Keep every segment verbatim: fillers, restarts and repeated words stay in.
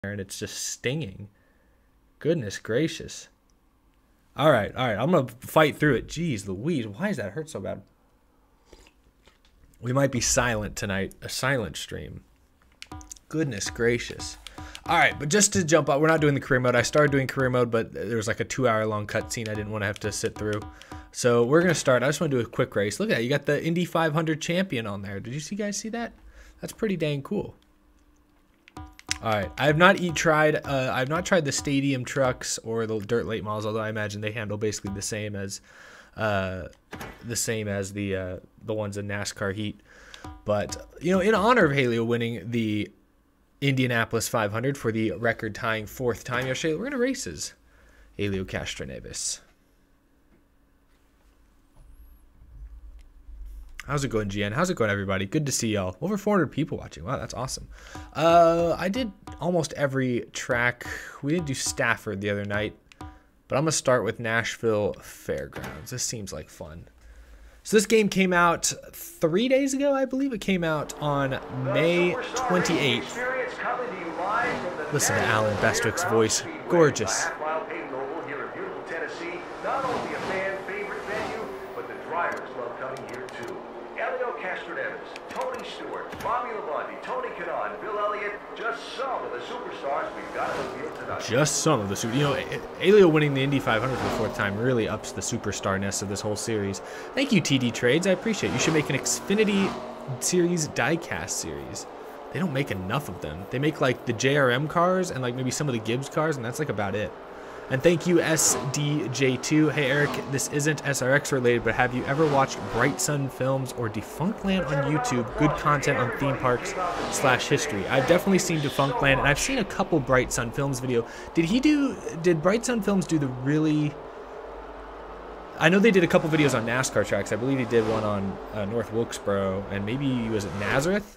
and it's just stinging. Goodness gracious. All right, all right. I'm going to fight through it. Jeez Louise, why does that hurt so bad? We might be silent tonight. A silent stream. Goodness gracious. All right, but just to jump out, we're not doing the career mode. I started doing career mode, but there was like a two hour long cutscene I didn't want to have to sit through. So we're going to start. I just want to do a quick race. Look at that. You got the Indy five hundred champion on there. Did you see guys see that? That's pretty dang cool. All right, I have not eat tried. Uh, I've not tried the stadium trucks or the dirt late models, although I imagine they handle basically the same as uh, the same as the uh, the ones in NASCAR Heat. But you know, in honor of Helio winning the Indianapolis five hundred for the record tying fourth time yesterday, we're gonna races. Helio Castroneves. How's it going, G N? How's it going, everybody? Good to see y'all. Over four hundred people watching. Wow, that's awesome. Uh, I did almost every track. We didn't do Stafford the other night, but I'm going to start with Nashville Fairgrounds. This seems like fun. So this game came out three days ago, I believe. It came out on May twenty-eighth. Listen to Alan Bestwick's voice. Gorgeous. Not only a fan favorite venue, but the drivers love coming here too. Helio Castroneves, Tony Stewart, Bobby Labonte, Tony Kanaan, Bill Elliott, just some of the superstars we've got to reveal tonight. Just some of the super. You know, Helio winning the Indy five hundred for the fourth time really ups the superstarness of this whole series. Thank you, T D Trades. I appreciate it. You should make an Xfinity Series diecast series. They don't make enough of them. They make like the J R M cars and like maybe some of the Gibbs cars, and that's like about it. And thank you, S D J two. Hey, Eric, this isn't S R X related, but have you ever watched Bright Sun Films or Defunctland on YouTube? Good content on theme parks slash history. I've definitely seen Defunctland, and I've seen a couple Bright Sun Films video. Did he do, did Bright Sun Films do the really, I know they did a couple videos on NASCAR tracks. I believe he did one on uh, North Wilkesboro, and maybe, was it Nazareth?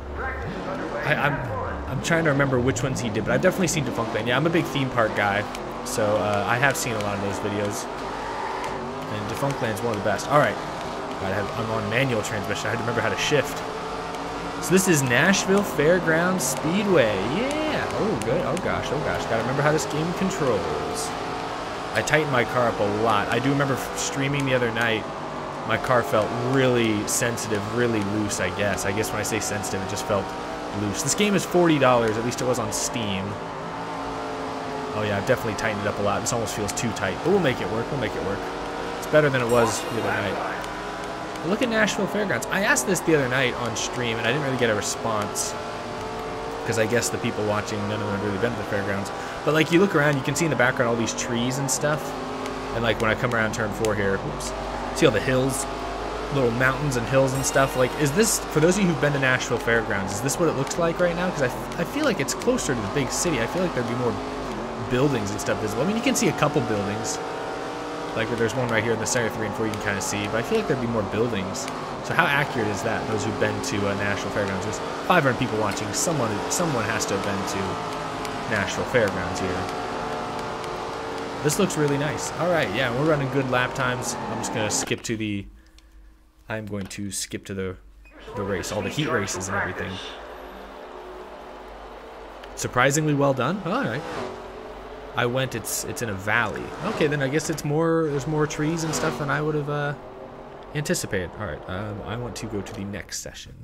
I, I'm, I'm trying to remember which ones he did, but I've definitely seen Defunctland. Yeah, I'm a big theme park guy. So uh, I have seen a lot of those videos, and Defunctland's one of the best. All right, I have, I'm on manual transmission. I had to remember how to shift. So this is Nashville Fairgrounds Speedway. Yeah. Oh, good. Oh gosh. Oh gosh. Got to remember how this game controls. I tightened my car up a lot. I do remember streaming the other night. My car felt really sensitive, really loose. I guess. I guess when I say sensitive, it just felt loose. This game is forty dollars. At least it was on Steam. Oh yeah, I've definitely tightened it up a lot. This almost feels too tight, but we'll make it work. We'll make it work. It's better than it was the other night. But look at Nashville Fairgrounds. I asked this the other night on stream, and I didn't really get a response because I guess the people watching, none of them have really been to the fairgrounds. But like, you look around, you can see in the background all these trees and stuff. And like when I come around turn four here, oops, see all the hills, little mountains and hills and stuff. Like, is this, for those of you who've been to Nashville Fairgrounds, is this what it looks like right now? Because I, I feel like it's closer to the big city. I feel like there'd be more buildings and stuff visible. I mean, you can see a couple buildings. Like there's one right here in the center three and four you can kind of see, but I feel like there'd be more buildings. So how accurate is that? Those who've been to uh, Nashville Fairgrounds, there's five hundred people watching. Someone, someone has to have been to Nashville Fairgrounds here. This looks really nice. All right, yeah, we're running good lap times. I'm just gonna skip to the. I'm going to skip to the the race, all the heat races and everything. Surprisingly well done. All right. I went, it's it's in a valley. Okay, then I guess it's more, there's more trees and stuff than I would have uh, anticipated. All right, um, I want to go to the next session.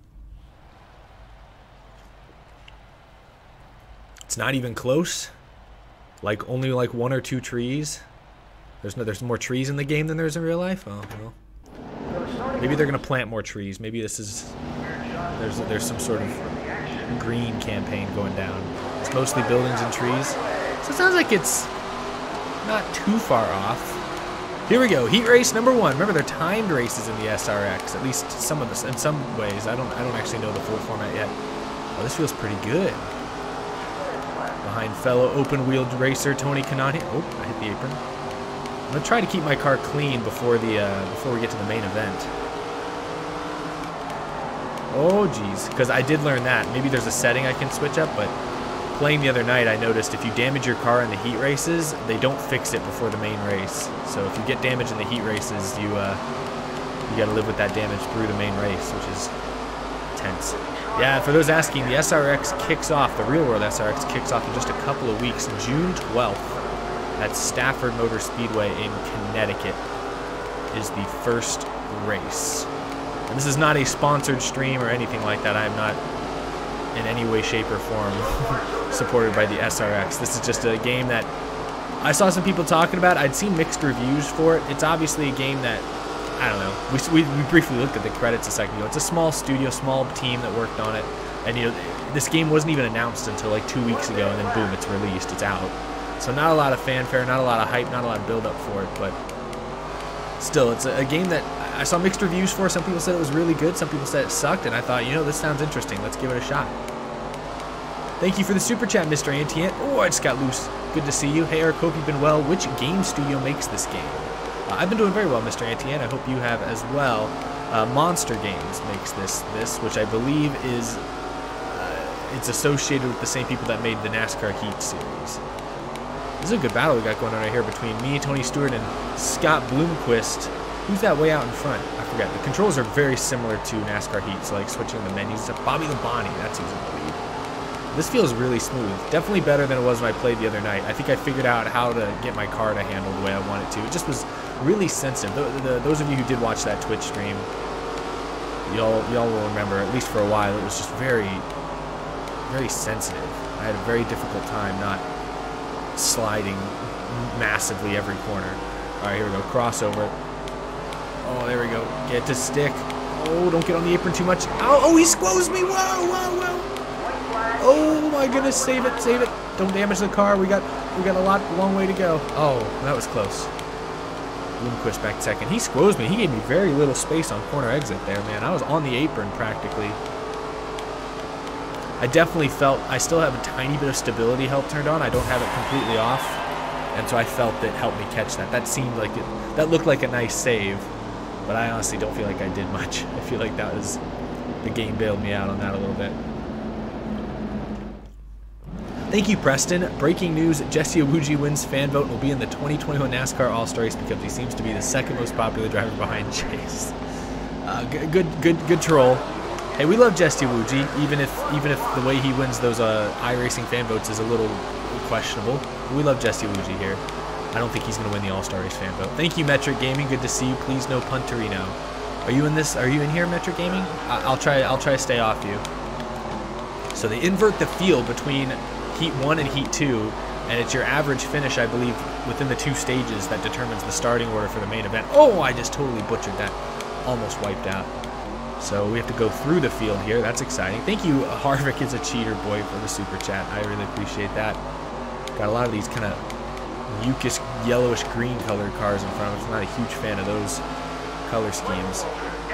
It's not even close. Like only like one or two trees. There's no, there's more trees in the game than there's in real life. Oh well. Maybe they're gonna plant more trees. Maybe this is, there's there's some sort of green campaign going down. It's mostly buildings and trees. So it sounds like it's not too far off. Here we go, heat race number one. Remember, they're timed races in the S R X, at least some of this, in some ways. I don't, I don't actually know the full format yet. Oh, this feels pretty good. Behind fellow open-wheeled racer Tony Kanaan. Oh, I hit the apron. I'm gonna try to keep my car clean before the, uh, before we get to the main event. Oh, geez, because I did learn that. Maybe there's a setting I can switch up, but playing the other night, I noticed if you damage your car in the heat races, they don't fix it before the main race. So if you get damage in the heat races, you uh, you got to live with that damage through the main race, which is tense. Yeah, for those asking, the S R X kicks off, the real world S R X kicks off in just a couple of weeks. June twelfth at Stafford Motor Speedway in Connecticut is the first race. And this is not a sponsored stream or anything like that. I am not in any way, shape, or form supported by the S R X. This is just a game that I saw some people talking about. I'd seen mixed reviews for it. It's obviously a game that, I don't know, we, we, we briefly looked at the credits a second ago. It's a small studio, small team that worked on it. And, you know, this game wasn't even announced until like two weeks ago, and then boom, it's released, it's out. So not a lot of fanfare, not a lot of hype, not a lot of build-up for it, but still, it's a, a game that I saw mixed reviews for. Some people said it was really good, some people said it sucked, and I thought, you know, this sounds interesting. Let's give it a shot. Thank you for the super chat, Mister Antient. Oh, I just got loose. Good to see you. Hey, Eric, hope you've been well. Which game studio makes this game? Uh, I've been doing very well, Mister Antient. I hope you have as well. Uh, Monster Games makes this, this, which I believe is uh, it's associated with the same people that made the NASCAR Heat series. This is a good battle we got going on right here between me, Tony Stewart, and Scott Bloomquist. Who's that way out in front? I forget. The controls are very similar to NASCAR Heat, so like switching the menus to Bobby Labonte. That's who's in the lead. This feels really smooth. Definitely better than it was when I played the other night. I think I figured out how to get my car to handle the way I want it to. It just was really sensitive. The, the, those of you who did watch that Twitch stream, y'all y'all will remember, at least for a while, it was just very, very sensitive. I had a very difficult time not sliding massively every corner. All right, here we go. Crossover. Oh, there we go. Get to stick. Oh, don't get on the apron too much. Oh, oh, he squoze me. Whoa, whoa, whoa. Oh my goodness, save it, save it. Don't damage the car. We got we got a lot long way to go. Oh, that was close. Bloomquist back second. He squozed me. He gave me very little space on corner exit there, man. I was on the apron practically. I definitely felt I still have a tiny bit of stability help turned on. I don't have it completely off. And so I felt it helped me catch that. That seemed like it, that looked like a nice save, but I honestly don't feel like I did much. I feel like that was, the game bailed me out on that a little bit. Thank you, Preston. Breaking news, Jesse Iwuji wins fan vote and will be in the twenty twenty-one NASCAR All-Star Race because he seems to be the second most popular driver behind Chase. Uh, good, good, good, good troll. Hey, we love Jesse Iwuji, even if even if the way he wins those uh, iRacing fan votes is a little questionable. We love Jesse Iwuji here. I don't think he's going to win the All-Star Race fan vote. Thank you, Metric Gaming. Good to see you. Please no Punterino. Are you in this? Are you in here, Metric Gaming? I I'll try. I'll try to stay off you. So they invert the field between Heat one and Heat two, and it's your average finish, I believe, within the two stages that determines the starting order for the main event. Oh, I just totally butchered that. Almost wiped out. So we have to go through the field here. That's exciting. Thank you, Harvick is a cheater boy, for the super chat. I really appreciate that. Got a lot of these kind of mucus, yellowish green colored cars in front of us. I'm not a huge fan of those color schemes.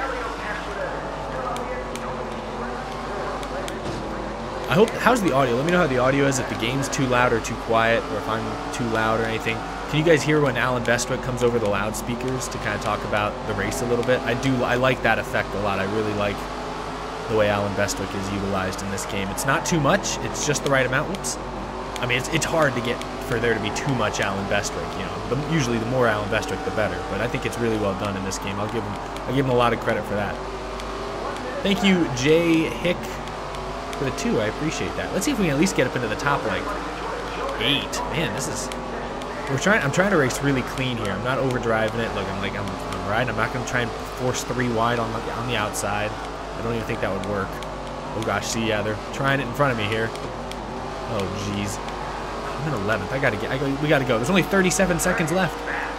I hope, how's the audio? Let me know how the audio is, if the game's too loud or too quiet, or if I'm too loud or anything. Can you guys hear when Alan Bestwick comes over the loudspeakers to kind of talk about the race a little bit? I do, I like that effect a lot. I really like the way Alan Bestwick is utilized in this game. It's not too much, it's just the right amount. Whoops. I mean, it's, it's hard to get, for there to be too much Alan Bestwick, you know. The, usually the more Alan Bestwick, the better, but I think it's really well done in this game. I'll give him, I'll give him a lot of credit for that. Thank you, Jay Hick, for the two. I appreciate that. Let's see if we can at least get up into the top like eight. Man, this is, we're trying, I'm trying to race really clean here. I'm not overdriving it. Look, I'm like, I'm, I'm riding. I'm not going to try and force three wide on the, on the outside. I don't even think that would work. Oh gosh, see, yeah, they're trying it in front of me here. Oh geez, I'm in eleventh. I gotta get, I go, we gotta go. There's only thirty-seven seconds left.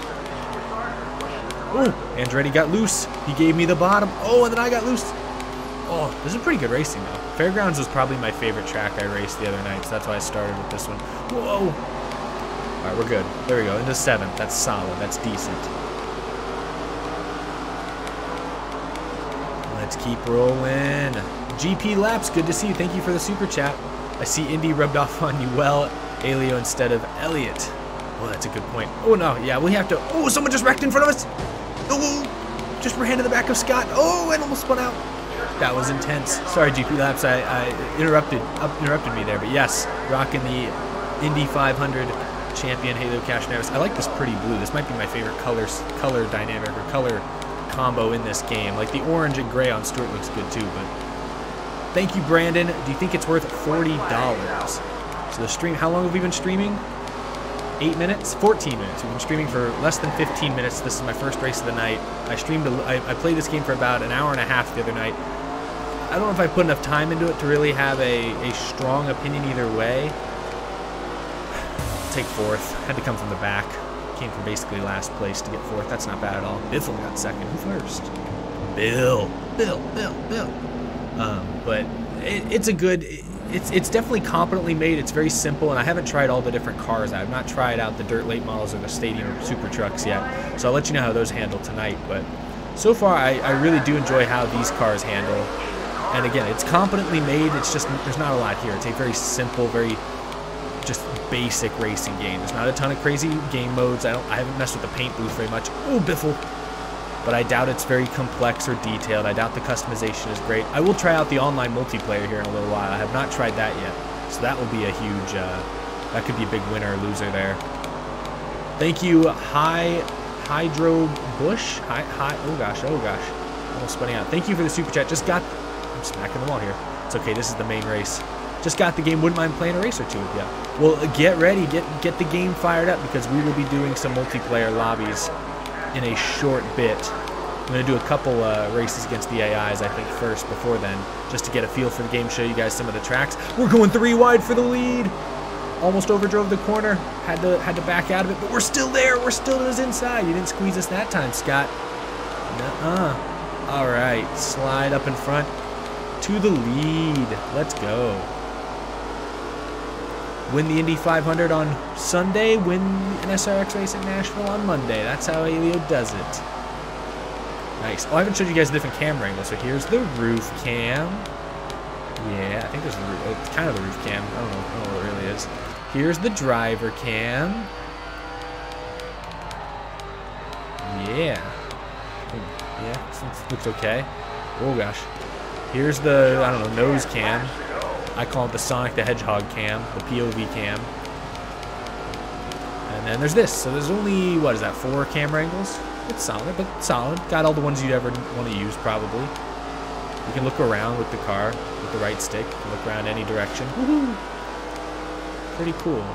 Oh, Andretti got loose. He gave me the bottom. Oh, and then I got loose. Oh, this is pretty good racing though. Fairgrounds was probably my favorite track I raced the other night, so that's why I started with this one. Whoa! All right, we're good. There we go, into seventh. That's solid. That's decent. Let's keep rolling. G P Laps, good to see you. Thank you for the super chat. I see Indy rubbed off on you well, Alio instead of Elliott. Oh, that's a good point. Oh no, yeah, we have to. Oh, someone just wrecked in front of us. Oh, just ran to the back of Scott. Oh, and almost spun out. That was intense. Sorry, G P Laps, I, I interrupted up, interrupted me there. But yes, rocking the Indy five hundred champion Halo Cash Nevis. I like this pretty blue. This might be my favorite colors, color dynamic or color combo in this game. Like the orange and gray on Stewart looks good too, but Thank you, Brandon. Do you think it's worth forty dollars? So the stream, how long have we been streaming? Eight minutes? fourteen minutes. We've been streaming for less than fifteen minutes. This is my first race of the night. I streamed, a, I, I played this game for about an hour and a half the other night. I don't know if I put enough time into it to really have a, a strong opinion either way. Take fourth. Had to come from the back. Came from basically last place to get fourth. That's not bad at all. Biffle got second. Who first? Bill. Bill. Bill. Bill. Um, but it, it's a good... It, It's, it's definitely competently made. It's very simple, and I haven't tried all the different cars. I have not tried out the dirt late models or the stadium super trucks yet, so I'll let you know how those handle tonight. But so far, I, I really do enjoy how these cars handle. And again, it's competently made. It's just, there's not a lot here. It's a very simple, very just basic racing game. There's not a ton of crazy game modes. I, don't, I haven't messed with the paint booth very much. Oh, Biffle. But I doubt it's very complex or detailed. I doubt the customization is great. I will try out the online multiplayer here in a little while. I have not tried that yet. So that will be a huge, uh, that could be a big winner or loser there. Thank you, High Hydro Bush. Hi, hi, oh gosh, oh gosh. Almost spinning out. Thank you for the super chat. Just got, I'm smacking the wall here. It's okay, this is the main race. Just got the game, wouldn't mind playing a race or two with you. Well, get ready, get, get the game fired up because we will be doing some multiplayer lobbies in a short bit. I'm going to do a couple uh, races against the A Is, I think, first before then, just to get a feel for the game, show you guys some of the tracks. We're going three wide for the lead. Almost overdrove the corner. Had to had to back out of it, but we're still there. We're still to his inside. You didn't squeeze us that time, Scott. Nuh-uh. All right, slide up in front to the lead. Let's go. Win the Indy five hundred on Sunday, win an S R X race at Nashville on Monday. That's how Elio does it. Nice. Oh, I haven't showed you guys a different camera angle. So here's the roof cam. Yeah, I think there's the roof. It's kind of the roof cam. I don't know, I don't know what it really is. Here's the driver cam. Yeah. Yeah, looks okay. Oh gosh. Here's the, I don't know, nose cam. I call it the Sonic the Hedgehog cam, the P O V cam. And then there's this. So there's only, what is that, four camera angles? It's solid, but solid. Got all the ones you'd ever want to use, probably. You can look around with the car, with the right stick. You can look around any direction. Woohoo! Pretty cool.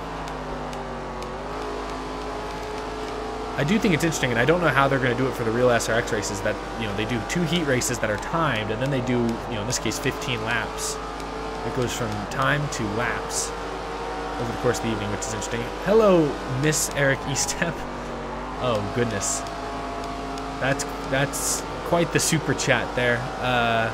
I do think it's interesting, and I don't know how they're going to do it for the real S R X races, that, you know, they do two heat races that are timed, and then they do, you know, in this case, fifteen laps. It goes from time to laps over the course of the evening, which is interesting. Hello, Miss Eric Eastep. Oh, goodness. That's that's quite the super chat there. Uh,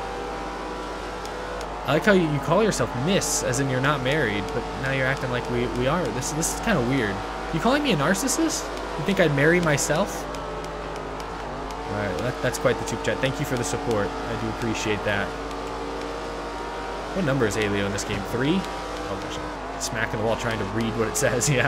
I like how you, you call yourself Miss, as in you're not married, but now you're acting like we, we are. This, this is kind of weird. You calling me a narcissist? You think I'd marry myself? All right, that, that's quite the super chat. Thank you for the support. I do appreciate that. What number is Elio in this game? Three? Oh gosh, I'm smacking the wall trying to read what it says, yeah.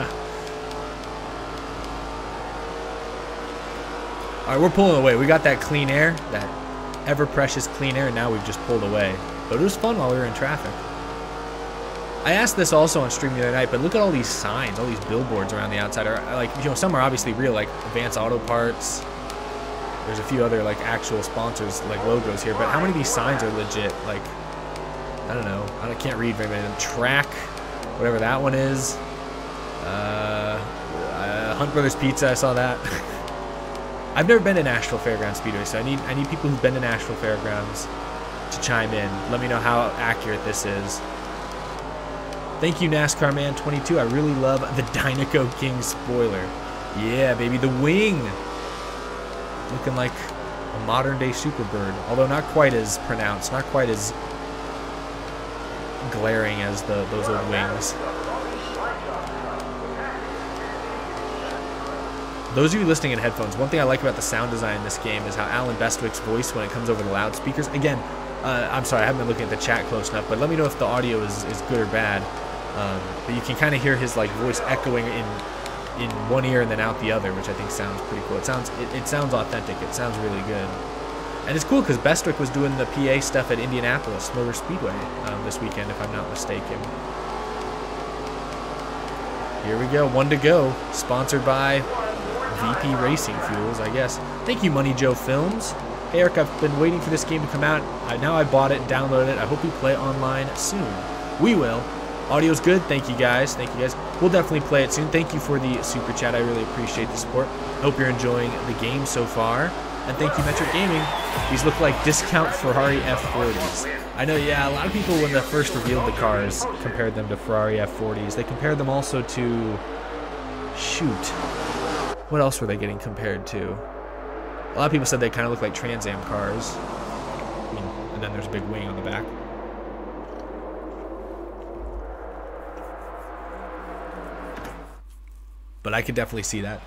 All right, we're pulling away. We got that clean air, that ever-precious clean air, and now we've just pulled away. But it was fun while we were in traffic. I asked this also on stream the other night, but look at all these signs, all these billboards around the outside. Are like, you know, some are obviously real, like Advance Auto Parts. There's a few other like actual sponsors, like logos here, but how many of these signs are legit? Like, I don't know. I can't read very many of them. Track, whatever that one is. Uh, uh, Hunt Brothers Pizza, I saw that. I've never been to Nashville Fairgrounds Speedway, so I need I need people who've been to Nashville Fairgrounds to chime in. Let me know how accurate this is. Thank you, NASCAR Man twenty-two. I really love the Dynaco King spoiler. Yeah, baby, the wing. Looking like a modern-day Superbird, although not quite as pronounced, not quite as glaring as the those old wings. Those of you listening in headphones, one thing I like about the sound design in this game is how Alan Bestwick's voice, when it comes over the loudspeakers, again, uh, I'm sorry, I haven't been looking at the chat close enough, but let me know if the audio is, is good or bad. Um, but you can kind of hear his like voice echoing in in one ear and then out the other, which I think sounds pretty cool. It sounds it, it sounds authentic. It sounds really good. And it's cool because Bestwick was doing the P A stuff at Indianapolis Motor Speedway um, this weekend, if I'm not mistaken. Here we go, one to go. Sponsored by V P Racing Fuels, I guess. Thank you, Money Joe Films. Hey Eric, I've been waiting for this game to come out. I, now I bought it and downloaded it. I hope we play it online soon. We will. Audio's good. Thank you guys. Thank you guys. We'll definitely play it soon. Thank you for the super chat. I really appreciate the support. Hope you're enjoying the game so far. And thank you, Metric Gaming. These look like discount Ferrari F forties. I know, yeah, a lot of people when they first revealed the cars compared them to Ferrari F forties. They compared them also to... Shoot. What else were they getting compared to? A lot of people said they kind of look like Trans Am cars. I mean, and then there's a big wing on the back. But I could definitely see that.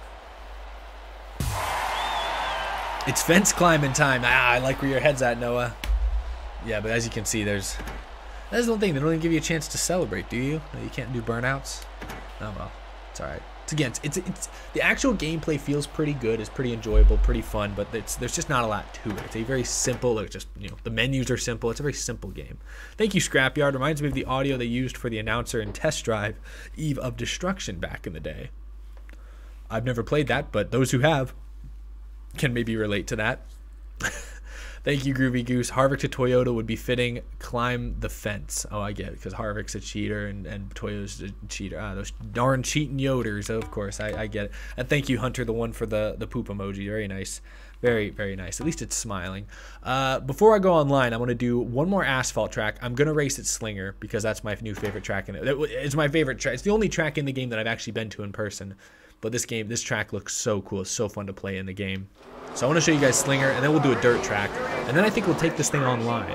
It's fence climbing time. Ah, I like where your head's at, Noah. Yeah, but as you can see, there's... That's the one thing. They don't even give you a chance to celebrate, do you? No, you can't do burnouts. Oh, well. It's alright. It's, again, it's, it's, it's... The actual gameplay feels pretty good. It's pretty enjoyable, pretty fun, but it's, there's just not a lot to it. It's a very simple... Like just, you know, the menus are simple. It's a very simple game. Thank you, Scrapyard. Reminds me of the audio they used for the announcer in Test Drive Eve of Destruction back in the day. I've never played that, but those who have can maybe relate to that. Thank you, Groovy Goose. Harvick to Toyota would be fitting. Climb the fence. Oh, I get it, because Harvick's a cheater and, and Toyota's a cheater. Ah, those darn cheating Yoders, of course. I, I get it. And thank you, Hunter, the one for the, the poop emoji. Very nice. Very, very nice. At least it's smiling. Uh, before I go online, I want to do one more asphalt track. I'm going to race at Slinger because that's my new favorite track. In it. It's my favorite track. It's the only track in the game that I've actually been to in person. But this game, this track looks so cool. It's so fun to play in the game. So I want to show you guys Slinger, and then we'll do a dirt track. And then I think we'll take this thing online.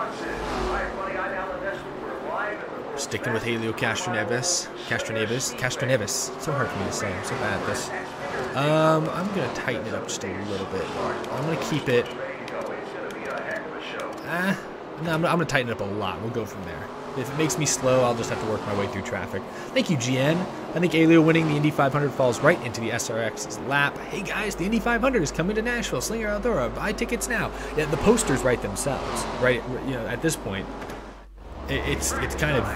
Sticking with Helio Castroneves. Castroneves. Castroneves. It's so hard for me to say. I'm so bad at this. Um, I'm going to tighten it up just a little bit. I'm going to keep it... Ah, no, I'm, I'm going to tighten it up a lot. We'll go from there. If it makes me slow, I'll just have to work my way through traffic. Thank you, G N. I think Elio winning the Indy five hundred falls right into the S R X's lap. Hey guys, the Indy five hundred is coming to Nashville. Slinger Eldora, buy tickets now. Yeah, the posters write themselves, right? You know, at this point, it's it's kind of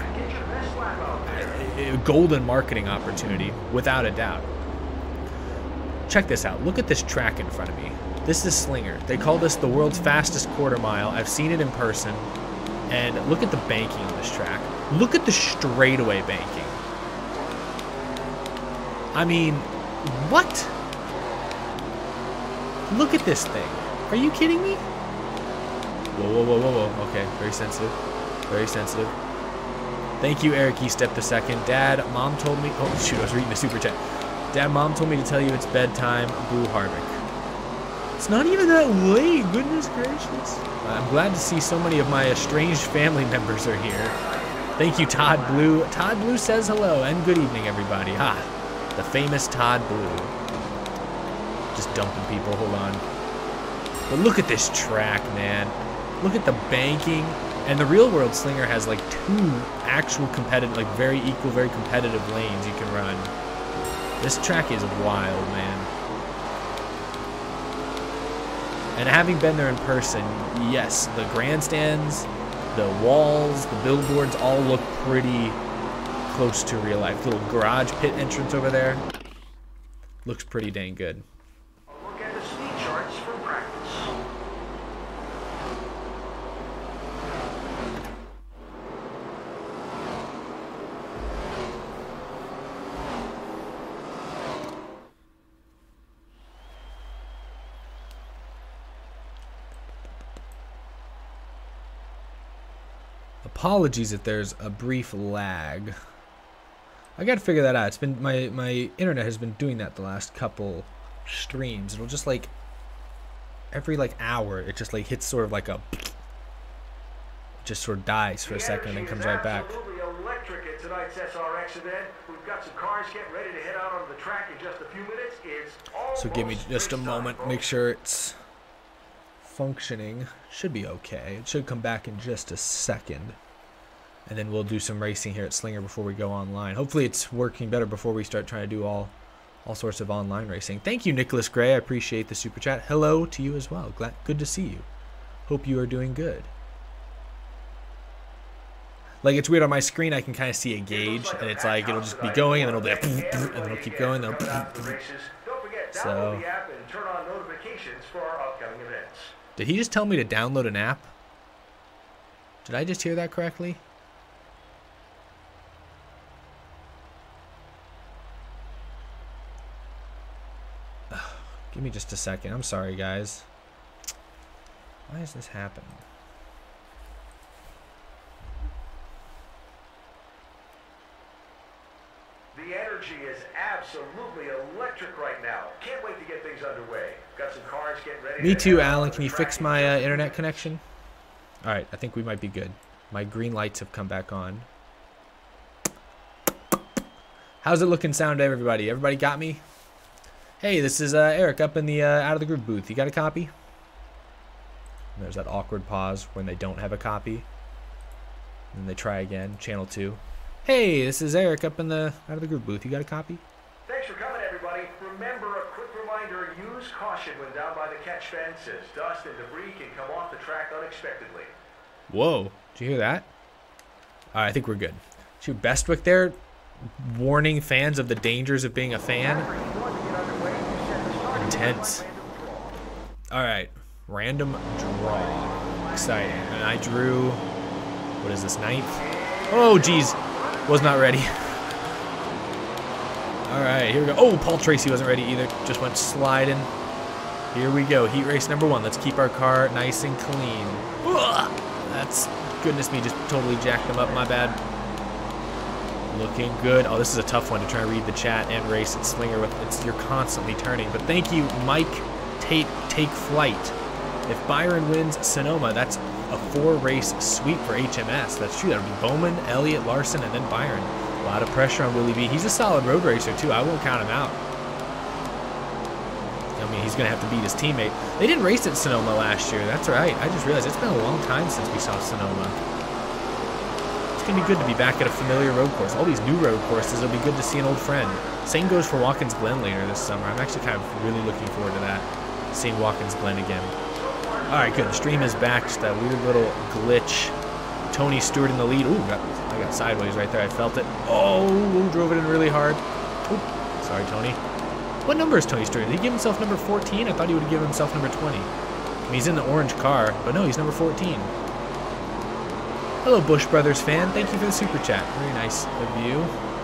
a golden marketing opportunity, without a doubt. Check this out. Look at this track in front of me. This is Slinger. They call this the world's fastest quarter mile. I've seen it in person. And look at the banking on this track. Look at the straightaway banking. I mean, what? Look at this thing. Are you kidding me? Whoa, whoa, whoa, whoa, whoa. Okay, very sensitive. Very sensitive. Thank you, Eric E. Step the second. Dad, Mom told me... Oh, shoot, I was reading the super chat. Dad, Mom told me to tell you it's bedtime. Boo Harvick. It's not even that late. Goodness gracious. I'm glad to see so many of my estranged family members are here. Thank you, Todd Blue. Todd Blue says hello and good evening, everybody. Ha, the famous Todd Blue. Just dumping people. Hold on. But look at this track, man. Look at the banking. And the real world Slinger has like two actual competitive, like very equal, very competitive lanes you can run. This track is wild, man. And having been there in person, yes, the grandstands, the walls, the billboards all look pretty close to real life. Little garage pit entrance over there. Looks pretty dang good. Look at the speed charts from practice. Apologies if there's a brief lag. I gotta figure that out. It's been my my internet has been doing that the last couple streams. It'll just like every like hour it just like hits sort of like a just sort of dies for a second and then comes right back. Absolutely electric at tonight's S R X event. We've got some cars getting ready to head out on the track in just a few minutes. It's so give me just a moment. Make sure it's functioning. Should be okay. It should come back in just a second. And then we'll do some racing here at Slinger before we go online. Hopefully it's working better before we start trying to do all all sorts of online racing. Thank you, Nicholas Gray. I appreciate the super chat. Hello to you as well. Glad, good to see you. Hope you are doing good. Like, it's weird on my screen. I can kind of see a gauge, and it's like it'll just be going, and then it'll be, and then it'll keep going. Then it'll, so. Turn on notifications for our upcoming events. Did he just tell me to download an app? Did I just hear that correctly? Ugh, give me just a second. I'm sorry, guys. Why is this happening? The energy is absolutely electric right now. Can't wait to get things underway. Got some cars getting ready. Me to too, head out Alan. to Can the you track fix in my just uh, a few internet minutes. connection? All right, I think we might be good. My green lights have come back on. How's it looking sound to everybody? Everybody got me? Hey, this is uh, Eric up in the uh, Out of the Groove booth. You got a copy? And there's that awkward pause when they don't have a copy. And then they try again. Channel two. Hey, this is Eric up in the Out of the Groove booth. You got a copy? Thanks for coming, everybody. Remember, a quick reminder, use caution when down by the catch fences. Dust and debris can come off the track unexpectedly. Whoa. Did you hear that? All right, I think we're good. Shoot, Bestwick there warning fans of the dangers of being a fan. Intense. All right, random draw. Exciting. And I drew, what is this, ninth? Oh, geez. Was not ready. All right, here we go. Oh, Paul Tracy wasn't ready either. Just went sliding. Here we go. Heat race number one. Let's keep our car nice and clean. Ugh, that's, goodness me, just totally jacked them up. My bad. Looking good. Oh, this is a tough one to try and read the chat and race at Slinger with. It's, you're constantly turning. But thank you, Mike Tate, Take Flight. If Byron wins Sonoma, that's a four-race sweep for H M S. That's true. That would be Bowman, Elliott, Larson, and then Byron. A lot of pressure on Willie B. He's a solid road racer, too. I won't count him out. I mean, he's going to have to beat his teammate. They didn't race at Sonoma last year. That's right. I just realized it's been a long time since we saw Sonoma. It's going to be good to be back at a familiar road course. All these new road courses, it'll be good to see an old friend. Same goes for Watkins Glen later this summer. I'm actually kind of really looking forward to that. Seeing Watkins Glen again. All right, good. The stream is back. Just that weird little glitch. Tony Stewart in the lead. Ooh, got, I got sideways right there. I felt it. Oh, drove it in really hard. Ooh, sorry, Tony. What number is Tony Stewart? Did he give himself number fourteen? I thought he would have given himself number twenty. I mean, he's in the orange car, but no, he's number fourteen. Hello, Bush Brothers fan. Thank you for the super chat. Very nice of you.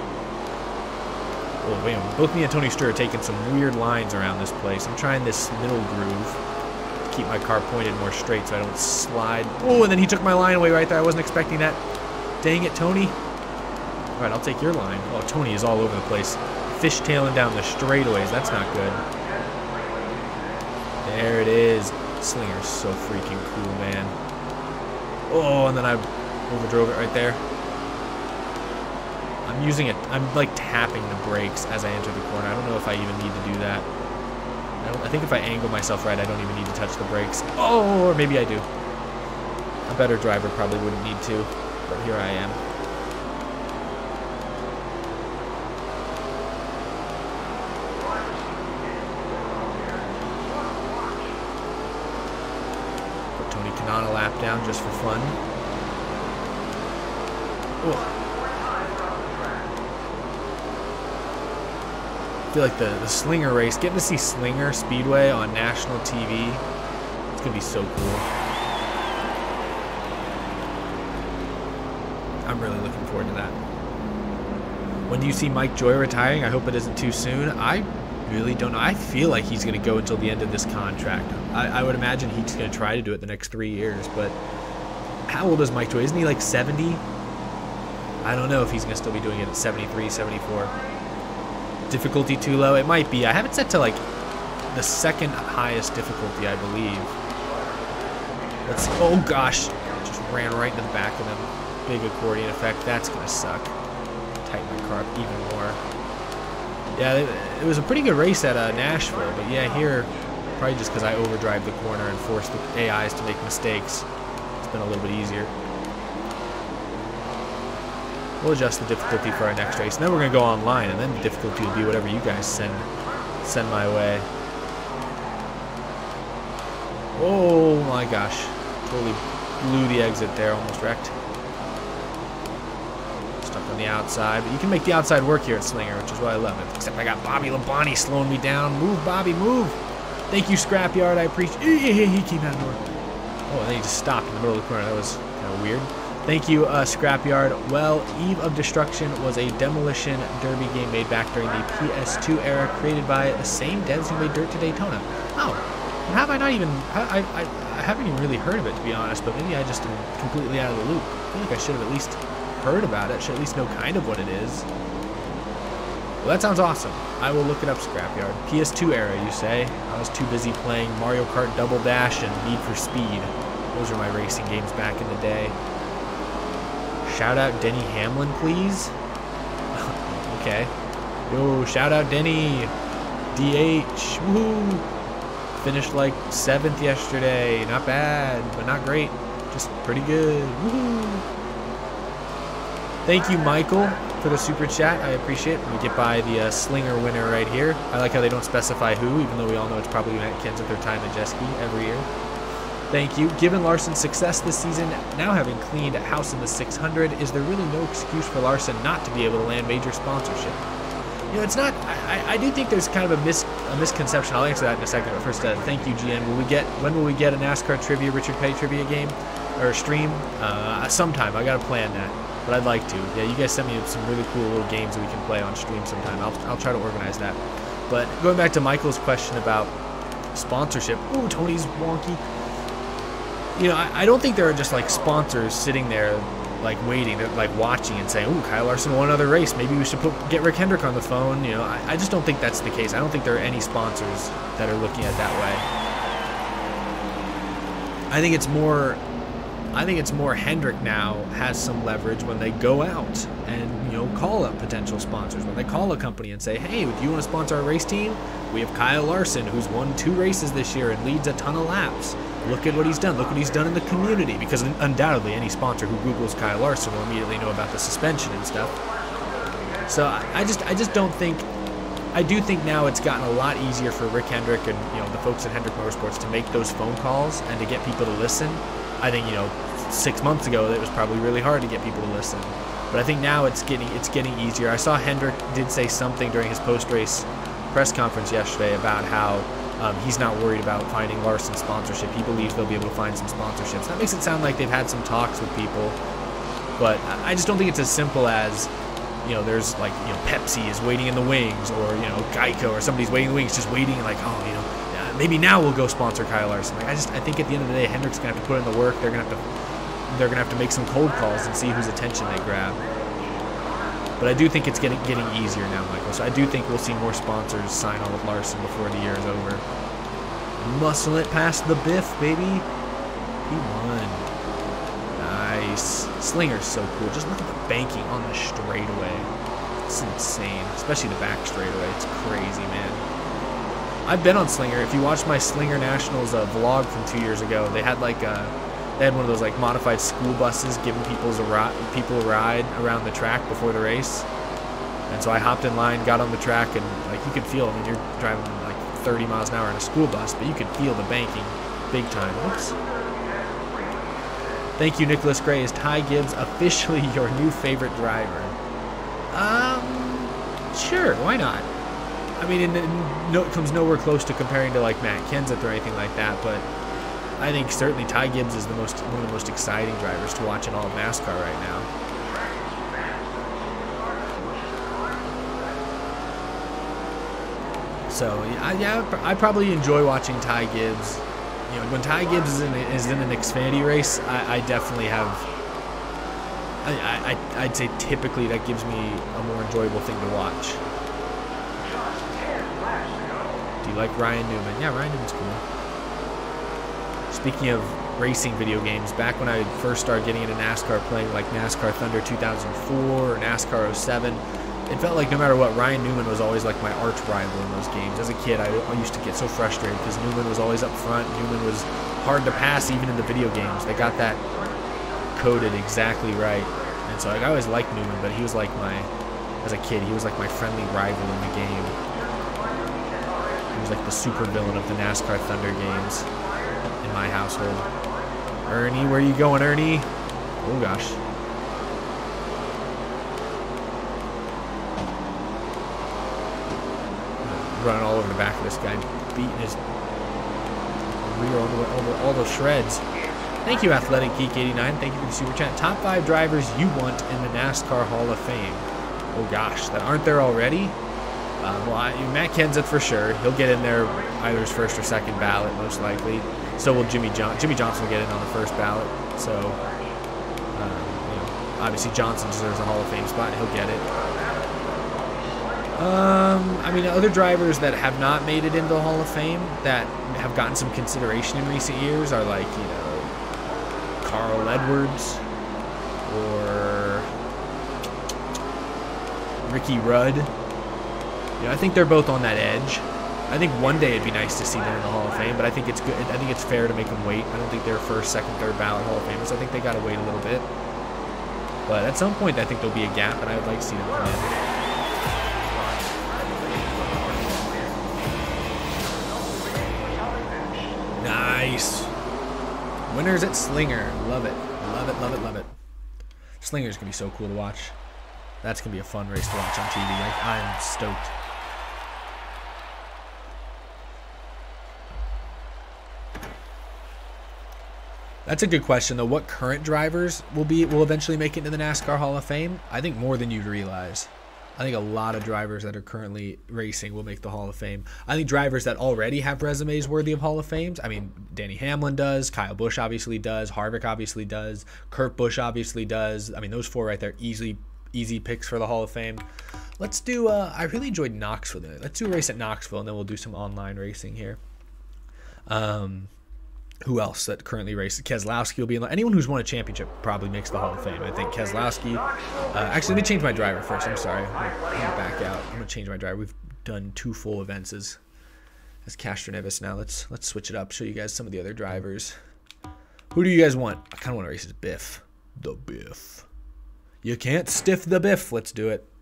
Oh, wait, both me and Tony Stewart are taking some weird lines around this place. I'm trying this middle groove. Keep my car pointed more straight so I don't slide. Oh, and then he took my line away right there. I wasn't expecting that. Dang it, Tony. All right, I'll take your line. Oh, Tony is all over the place. Fishtailing down the straightaways. That's not good. There it is. Slinger's so freaking cool, man. Oh, and then I overdrove it right there. I'm using it. I'm like tapping the brakes as I enter the corner. I don't know if I even need to do that. I, don't, I think if I angle myself right, I don't even need to touch the brakes. Oh, or maybe I do. A better driver probably wouldn't need to, but here I am. Put Tony Kanaan a lap down just for fun. Oh. I feel like the, the Slinger race, getting to see Slinger Speedway on national T V, it's going to be so cool. I'm really looking forward to that. When do you see Mike Joy retiring? I hope it isn't too soon. I really don't know. I feel like he's going to go until the end of this contract. I, I would imagine he's going to try to do it the next three years, but how old is Mike Joy? Isn't he like seventy? I don't know if he's going to still be doing it at seventy-three, seventy-four. Difficulty too low? It might be. I have it set to like the second highest difficulty, I believe. Let's. Oh gosh, just ran right into the back of them. Big accordion effect. That's gonna suck. Tighten my car up even more. Yeah, it, it was a pretty good race at uh, Nashville, but yeah, here probably just because I overdrive the corner and force the A Is to make mistakes, it's been a little bit easier. We'll adjust the difficulty for our next race. And then we're going to go online, and then the difficulty will be whatever you guys send send my way. Oh my gosh. Totally blew the exit there, almost wrecked. Stuck on the outside, but you can make the outside work here at Slinger, which is why I love it. Except I got Bobby Labonte slowing me down. Move, Bobby, move. Thank you, Scrapyard. I appreciate. He came out of the door. Oh, and then he just stopped in the middle of the corner. That was kind of weird. Thank you, uh, Scrapyard. Well, Eve of Destruction was a demolition derby game made back during the P S two era, created by the same devs who made Dirt to Daytona. Oh, have I not even? I, I, I haven't even really heard of it, to be honest. But maybe I just am completely out of the loop. I feel like I should have at least heard about it. Should at least know kind of what it is. Well, that sounds awesome. I will look it up, Scrapyard. P S two era, you say? I was too busy playing Mario Kart Double Dash and Need for Speed. Those are my racing games back in the day. Shout out Denny Hamlin, please. Okay. Yo, shout out Denny. D H. Woo. Finished like seventh yesterday. Not bad, but not great. Just pretty good. Woo. Thank you, Michael, for the super chat. I appreciate it. We get by the uh, Slinger winner right here. I like how they don't specify who, even though we all know it's probably Matt Kenseth or Ty Majeski every year. Thank you. Given Larson's success this season, now having cleaned house in the six hundred, is there really no excuse for Larson not to be able to land major sponsorship? You know, it's not. I, I do think there's kind of a, mis, a misconception. I'll answer that in a second. But first, uh, thank you, G N. Will we get? When will we get a NASCAR trivia, Richard Petty trivia game or stream? Uh, sometime. I got to plan that, but I'd like to. Yeah, you guys sent me some really cool little games that we can play on stream sometime. I'll I'll try to organize that. But going back to Michael's question about sponsorship. Ooh, Tony's wonky. You know, I, I don't think there are just like sponsors sitting there like waiting, like watching and saying, ooh, Kyle Larson won another race. Maybe we should put, get Rick Hendrick on the phone. You know, I, I just don't think that's the case. I don't think there are any sponsors that are looking at it that way. I think it's more, I think it's more Hendrick now has some leverage when they go out and, you know, call up potential sponsors. When they call a company and say, hey, do you want to sponsor our race team? We have Kyle Larson, who's won two races this year and leads a ton of laps. Look at what he's done. Look what he's done in the community. Because undoubtedly, any sponsor who Googles Kyle Larson will immediately know about the suspension and stuff. So I just, I just don't think. I do think now it's gotten a lot easier for Rick Hendrick and, you know, the folks at Hendrick Motorsports to make those phone calls and to get people to listen. I think, you know, six months ago it was probably really hard to get people to listen. But I think now it's getting it's getting easier. I saw Hendrick did say something during his post-race press conference yesterday about how um, he's not worried about finding Larson sponsorship. He believes they'll be able to find some sponsorships. That makes it sound like they've had some talks with people, but I just don't think it's as simple as, you know, there's like, you know, Pepsi is waiting in the wings, or, you know, Geico or somebody's waiting in the wings, just waiting like, oh, you know, maybe now we'll go sponsor Kyle Larson. Like, I just I think at the end of the day, Hendrick's gonna have to put in the work. They're gonna have to they're gonna have to make some cold calls and see whose attention they grab. But I do think it's getting getting easier now, Michael. So I do think we'll see more sponsors sign on with Larson before the year is over. Muscle it past the Biff, baby. He won. Nice. Slinger's so cool. Just look at the banking on the straightaway. It's insane, especially the back straightaway. It's crazy, man. I've been on Slinger. If you watched my Slinger Nationals uh, vlog from two years ago, they had like a, they had one of those like modified school buses giving people's a ri people a ride around the track before the race. And so I hopped in line, got on the track, and like you could feel. I mean, you're driving like thirty miles an hour in a school bus, but you could feel the banking big time. Oops. Thank you, Nicholas Gray. Is Ty Gibbs officially your new favorite driver? Um, sure, why not? I mean, it, no, it comes nowhere close to comparing to like Matt Kenseth or anything like that, but I think certainly Ty Gibbs is the most one of the most exciting drivers to watch in all of NASCAR right now. So yeah, yeah, I probably enjoy watching Ty Gibbs. You know, when Ty Gibbs is in, is in an Xfinity race, I, I definitely have. I, I I'd say typically that gives me a more enjoyable thing to watch. Do you like Ryan Newman? Yeah, Ryan Newman's cool. Speaking of racing video games, back when I first started getting into NASCAR, playing like NASCAR Thunder two thousand four or NASCAR oh seven, it felt like no matter what, Ryan Newman was always like my arch rival in those games. As a kid, I, I used to get so frustrated because Newman was always up front. Newman was hard to pass even in the video games. They got that coded exactly right. And so like, I always liked Newman, but he was like my, as a kid, he was like my friendly rival in the game. He was like the super villain of the NASCAR Thunder games in my household. Ernie, where you going, Ernie? Oh gosh. Running all over the back of this guy, beating his rear all the, all the, all those shreds. Thank you, Athletic Geek eighty-nine. Thank you for the super chat. Top five drivers you want in the NASCAR Hall of Fame. Oh gosh, that aren't there already? Um, well, I, Matt Kenseth for sure. He'll get in there either his first or second ballot, most likely. So will Jimmy John. Jimmy Johnson will get in on the first ballot. So, um, you know, obviously Johnson deserves a Hall of Fame spot, and he'll get it. Um, I mean, other drivers that have not made it into the Hall of Fame that have gotten some consideration in recent years are like, you know, Carl Edwards or Ricky Rudd. You know, I think they're both on that edge. I think one day it'd be nice to see them in the Hall of Fame, but I think it's good. I think it's fair to make them wait. I don't think they're first, second, third ballot Hall of Famers. I think they got to wait a little bit. But at some point, I think there'll be a gap, and I would like to see them come in. Nice. Winners at Slinger. Love it. Love it, love it, love it. Slinger's going to be so cool to watch. That's going to be a fun race to watch on T V. Like, I'm stoked. That's a good question, though. What current drivers will be will eventually make it into the NASCAR Hall of Fame? I think more than you'd realize. I think a lot of drivers that are currently racing will make the Hall of Fame. I think drivers that already have resumes worthy of Hall of Fames. I mean, Danny Hamlin does. Kyle Busch obviously does. Harvick obviously does. Kurt Busch obviously does. I mean, those four right there, easily easy picks for the Hall of Fame. Let's do, uh, I really enjoyed Knoxville. Let's do a race at Knoxville, and then we'll do some online racing here. Um... Who else that currently races? Keselowski will be in. Anyone who's won a championship probably makes the Hall of Fame. I think Keselowski. Uh, actually, let me change my driver first. I'm sorry. I'm gonna, I'm gonna back out. I'm gonna change my driver. We've done two full events as as Castroneves. Now let's let's switch it up. Show you guys some of the other drivers. Who do you guys want? I kind of want to race as Biff. The Biff. You can't stiff the Biff. Let's do it.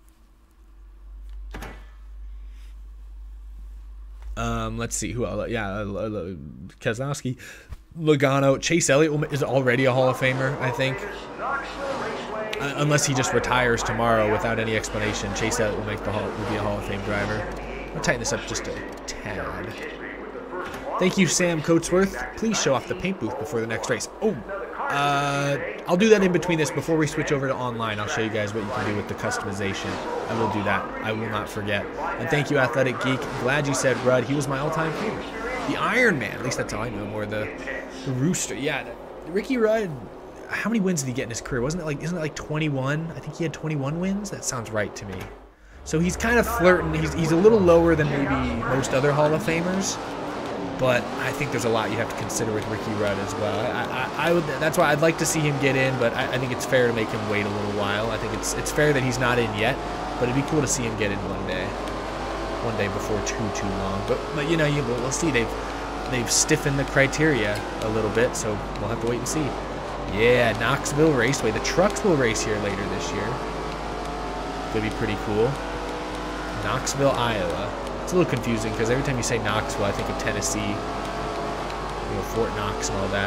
Um, let's see who else. Yeah, uh, uh, Keselowski, Logano, Chase Elliott is already a Hall of Famer, I think. Uh, unless he just retires tomorrow without any explanation, Chase Elliott will make the Hall, will be a Hall of Fame driver. I'll tighten this up just a tad. Thank you, Sam Coatsworth. Please show off the paint booth before the next race. Oh, uh, I'll do that in between this. Before we switch over to online, I'll show you guys what you can do with the customization. I will do that. I will not forget. And thank you, Athletic Geek. Glad you said Rudd. He was my all-time favorite. The Iron Man. At least that's how I know more. The, the Rooster. Yeah, the, Ricky Rudd. How many wins did he get in his career? Wasn't it like, isn't it like twenty-one? I think he had twenty-one wins. That sounds right to me. So he's kind of flirting. He's, he's a little lower than maybe most other Hall of Famers. But I think there's a lot you have to consider with Ricky Rudd as well. I, I, I would. That's why I'd like to see him get in, but I, I think it's fair to make him wait a little while. I think it's it's fair that he's not in yet, but it'd be cool to see him get in one day, one day before too too long. But but you know you we'll see they've they've stiffened the criteria a little bit, so we'll have to wait and see. Yeah, Knoxville Raceway. The trucks will race here later this year. Gonna be pretty cool. Knoxville, Iowa. It's a little confusing because every time you say Knoxville, I think of Tennessee, you know, Fort Knox and all that.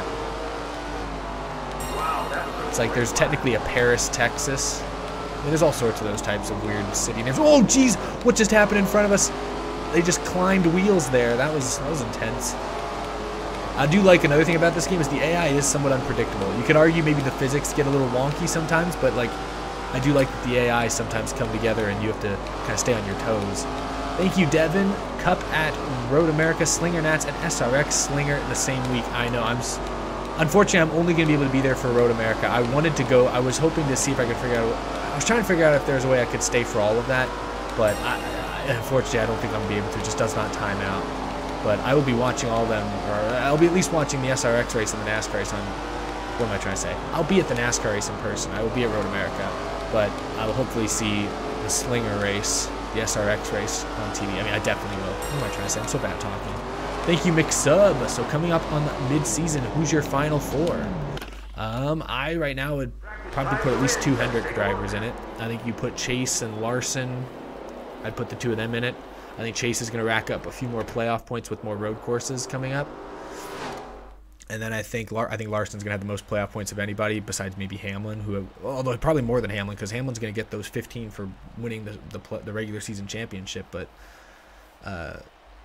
It's like there's technically a Paris, Texas. I mean, there's all sorts of those types of weird city names. Oh, geez, what just happened in front of us? They just climbed wheels there. That was that was intense. I do like another thing about this game is the A I is somewhat unpredictable. You could argue maybe the physics get a little wonky sometimes, but like I do like that the A I sometimes come together and you have to kind of stay on your toes. Thank you, Devin. Cup at Road America, Slinger Nats, and S R X Slinger the same week. I know. I'm. Unfortunately, I'm only going to be able to be there for Road America. I wanted to go. I was hoping to see if I could figure out. I was trying to figure out if there's a way I could stay for all of that, but I, I, unfortunately, I don't think I'm going to be able to. It just does not time out. But I will be watching all of them, or I'll be at least watching the S R X race and the NASCAR race on. What am I trying to say? I'll be at the NASCAR race in person. I will be at Road America, but I will hopefully see the Slinger race. The S R X race on T V. I mean, I definitely will. What am I trying to say? I'm so bad at talking. Thank you, McSub. So coming up on mid-season, who's your final four? Um, I right now would probably put at least two Hendrick drivers in it. I think you put Chase and Larson. I'd put the two of them in it. I think Chase is going to rack up a few more playoff points with more road courses coming up. And then I think Lar I think Larson's going to have the most playoff points of anybody besides maybe Hamlin, who, although probably more than Hamlin, because Hamlin's going to get those fifteen for winning the, the the regular season championship. But uh,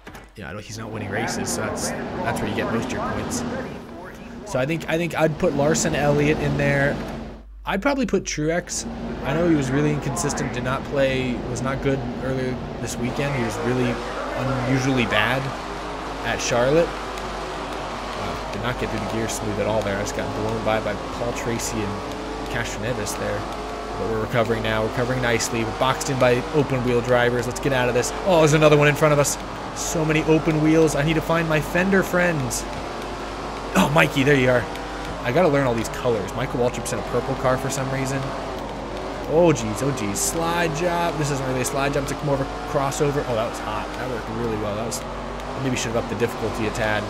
yeah, I know he's not winning races, so that's that's where you get most of your points. So I think I think I'd put Larson Elliott in there. I'd probably put Truex. I know he was really inconsistent, did not play, was not good earlier this weekend. He was really unusually bad at Charlotte. Uh, did not get through the gear smooth at all there. I just got blown by by Paul Tracy and Castroneves there. But we're recovering now, recovering nicely. We're boxed in by open wheel drivers. Let's get out of this. Oh, there's another one in front of us. So many open wheels. I need to find my fender friends. Oh, Mikey, there you are. I gotta learn all these colors. Michael Waltrip's in a purple car for some reason. Oh, geez, oh, geez. Slide job. This isn't really a slide job. It's like more of a crossover. Oh, that was hot. That worked really well. That was... I maybe should have upped the difficulty a tad.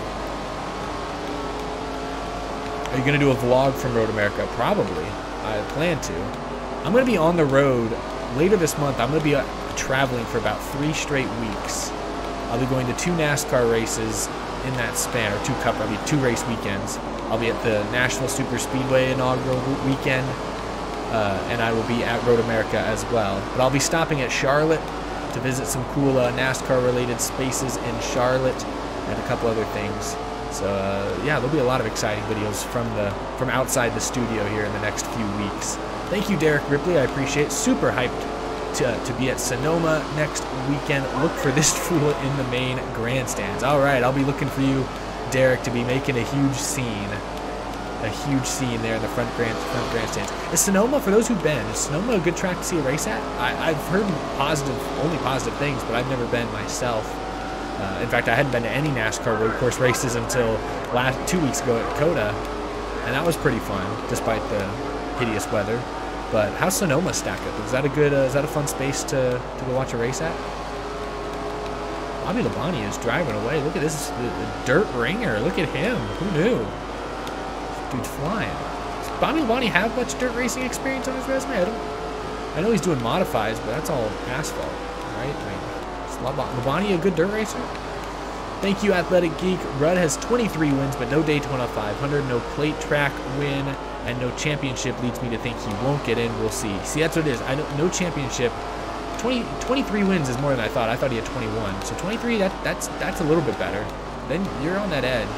Are you gonna do a vlog from Road America? Probably. I plan to. I'm gonna be on the road later this month. I'm gonna be uh, traveling for about three straight weeks. I'll be going to two NASCAR races in that span, or two cup, I'll be two race weekends. I'll be at the Nashville Super Speedway inaugural weekend, uh, and I will be at Road America as well. But I'll be stopping at Charlotte to visit some cool uh, NASCAR-related spaces in Charlotte and a couple other things. So uh, yeah, there'll be a lot of exciting videos from the from outside the studio here in the next few weeks. Thank you, Derek Ripley. I appreciate it. Super hyped to, to be at Sonoma next weekend. Look for this fool in the main grandstands. All right, I'll be looking for you, Derek, to be making a huge scene. A huge scene there in the front, grand, front grandstands. Is Sonoma, for those who've been, is Sonoma a good track to see a race at? I, I've heard positive, only positive things, but I've never been myself. Uh, in fact, I hadn't been to any NASCAR road course races until last two weeks ago at COTA, and that was pretty fun, despite the hideous weather. But how's Sonoma stack up? Is that a good? Uh, is that a fun space to to go watch a race at? Bobby Labonte is driving away. Look at this, the, the dirt ringer. Look at him. Who knew? This dude's flying. Does Bobby Labonte have much dirt racing experience on his resume? I don't. I know he's doing modifieds, but that's all asphalt, right? I mean, is Labonte a good dirt racer? Thank you, Athletic Geek. Rudd has twenty-three wins, but no Daytona five hundred, no plate track win, and no championship leads me to think he won't get in. We'll see. See, that's what it is. I don't, no championship. twenty, twenty-three wins is more than I thought. I thought he had twenty-one. So twenty-three, that, that's that's a little bit better. Then you're on that edge.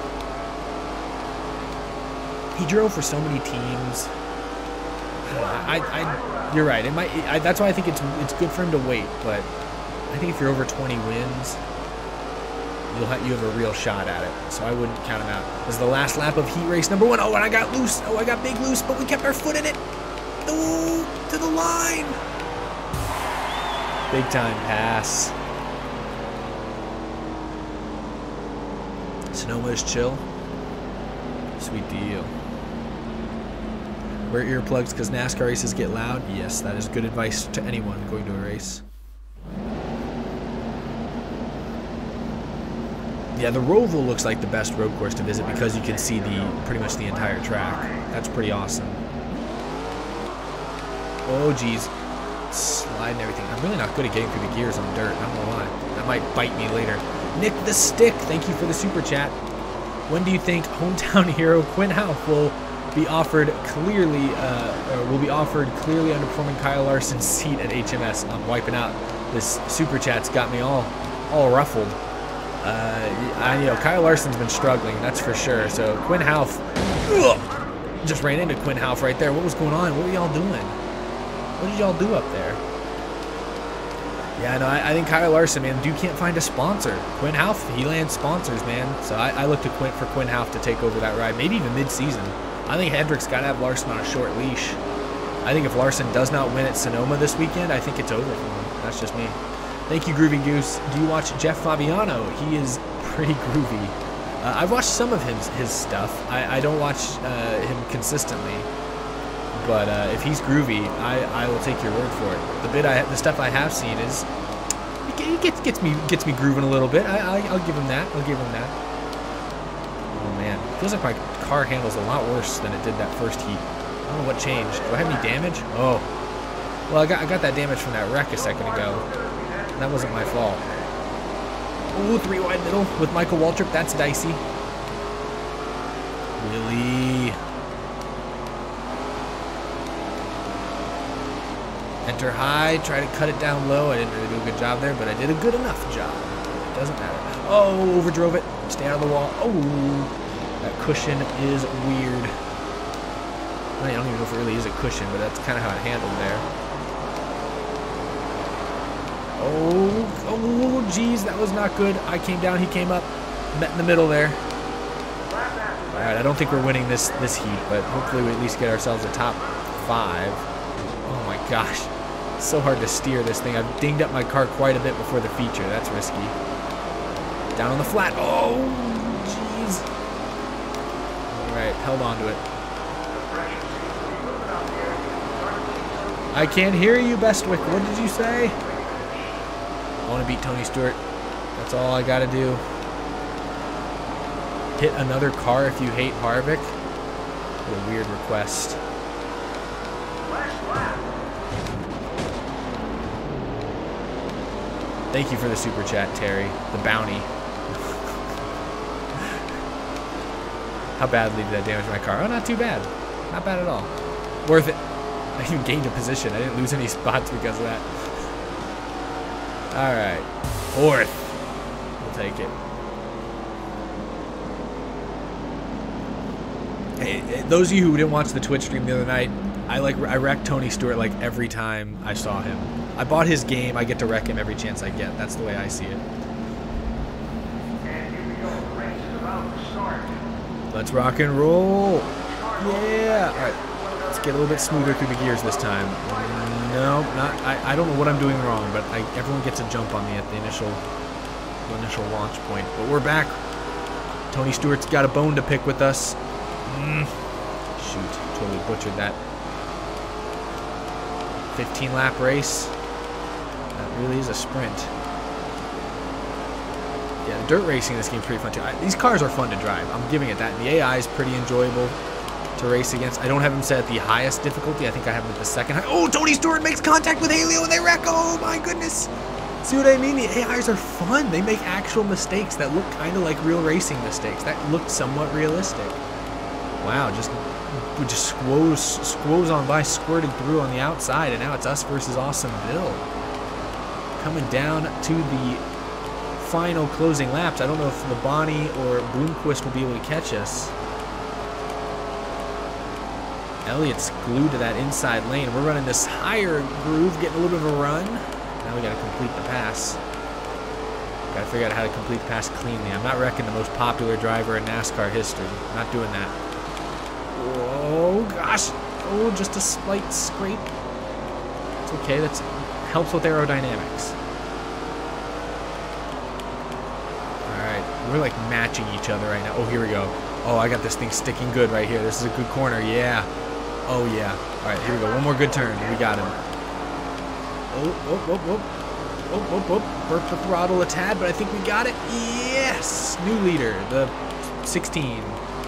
He drove for so many teams. I don't know. I, I, you're right. It might. I, that's why I think it's it's good for him to wait. But I think if you're over twenty wins, you'll have, you have a real shot at it. So I wouldn't count him out. This is the last lap of heat race number one. Oh, and I got loose. Oh, I got big loose, but we kept our foot in it. Oh, to the line. Big time pass. Sonoma is chill. Sweet deal. Wear earplugs because NASCAR races get loud. Yes, that is good advice to anyone going to a race. Yeah, the Roval looks like the best road course to visit because you can see the pretty much the entire track. That's pretty awesome. Oh, geez. Slide and everything. I'm really not good at getting through the gears on dirt. I don't know why. That might bite me later. Nick the Stick, thank you for the super chat. When do you think hometown hero Quin Houff will be offered clearly, uh, or will be offered clearly underperforming Kyle Larson's seat at H M S? I'm wiping out. This super chat's got me all, all ruffled. Uh, I, you know, Kyle Larson's been struggling, that's for sure. So Quin Houff, ugh, just ran into Quin Houff right there. What was going on? What were y'all doing? What did y'all do up there? Yeah, no, I, I think Kyle Larson, man, dude can't find a sponsor. Quin Houff, he lands sponsors, man. So I, I look to Quint for Quin Houff to take over that ride, maybe even mid-season. I think Hendrick's got to have Larson on a short leash. I think if Larson does not win at Sonoma this weekend, I think it's over for him. That's just me. Thank you, Groovy Goose. Do you watch Jeff Fabiano? He is pretty groovy. Uh, I've watched some of his, his stuff. I, I don't watch uh, him consistently. But uh, if he's groovy, I, I will take your word for it. The bit I the stuff I have seen is it gets gets me gets me grooving a little bit. I, I I'll give him that. I'll give him that. Oh man, feels like my car handles a lot worse than it did that first heat. I don't know what changed. Do I have any damage? Oh, well I got I got that damage from that wreck a second ago. That wasn't my fault. Ooh, three wide middle with Michael Waltrip. That's dicey. Really. Enter high, try to cut it down low. I didn't really do a good job there, but I did a good enough job. doesn't matter. Oh, overdrove it. Stay out of the wall. Oh, that cushion is weird. I don't even know if it really is a cushion, but that's kind of how it handled there. Oh, oh, geez, that was not good. I came down, he came up, met in the middle there. All right, I don't think we're winning this this heat, but hopefully we at least get ourselves a top five. Oh my gosh, so hard to steer this thing. I've dinged up my car quite a bit before the feature. That's risky. Down on the flat. Oh, jeez. All right, held on to it. I can't hear you, Bestwick. What did you say? I want to beat Tony Stewart. That's all I got to do. Hit another car if you hate Harvick. What a weird request. Thank you for the super chat, Terry. The bounty. How badly did that damage my car? Oh, not too bad. Not bad at all. Worth it. I even gained a position. I didn't lose any spots because of that. All right. Fourth. We'll take it. Hey, those of you who didn't watch the Twitch stream the other night, I like I wrecked Tony Stewart like every time I saw him. I bought his game. I get to wreck him every chance I get. That's the way I see it. And here we go. The race is about to start. Let's rock and roll. Yeah. All right. Let's get a little bit smoother through the gears this time. No, not. I, I don't know what I'm doing wrong, but I, everyone gets a jump on me at the initial, the initial launch point. But we're back. Tony Stewart's got a bone to pick with us. Mm. Shoot, totally butchered that. fifteen lap race. That really is a sprint. Yeah, dirt racing in this game is pretty fun too. I, these cars are fun to drive. I'm giving it that. And the A I is pretty enjoyable to race against. I don't have him set at the highest difficulty. I think I have him at the second high. Oh, Tony Stewart makes contact with Helio and they wreck. Oh my goodness. See what I mean? The A Is are fun. They make actual mistakes that look kind of like real racing mistakes. That looked somewhat realistic. Wow, just just squoze, squoze on by, squirted through on the outside, and now it's us versus Awesome Bill. Coming down to the final closing laps. I don't know if Labonte or Bloomquist will be able to catch us. Elliott's glued to that inside lane. We're running this higher groove, getting a little bit of a run. Now we got to complete the pass. Got to figure out how to complete the pass cleanly. I'm not wrecking the most popular driver in NASCAR history. I'm not doing that. Oh gosh! Oh, just a slight scrape. It's okay. That helps with aerodynamics. All right, we're like matching each other right now. Oh, here we go. Oh, I got this thing sticking good right here. This is a good corner. Yeah. Oh yeah. All right, here we go. One more good turn. We got him. Oh, oh, oh, oh, oh, oh, oh. Burp the throttle a tad, but I think we got it. Yes. New leader, the sixteen.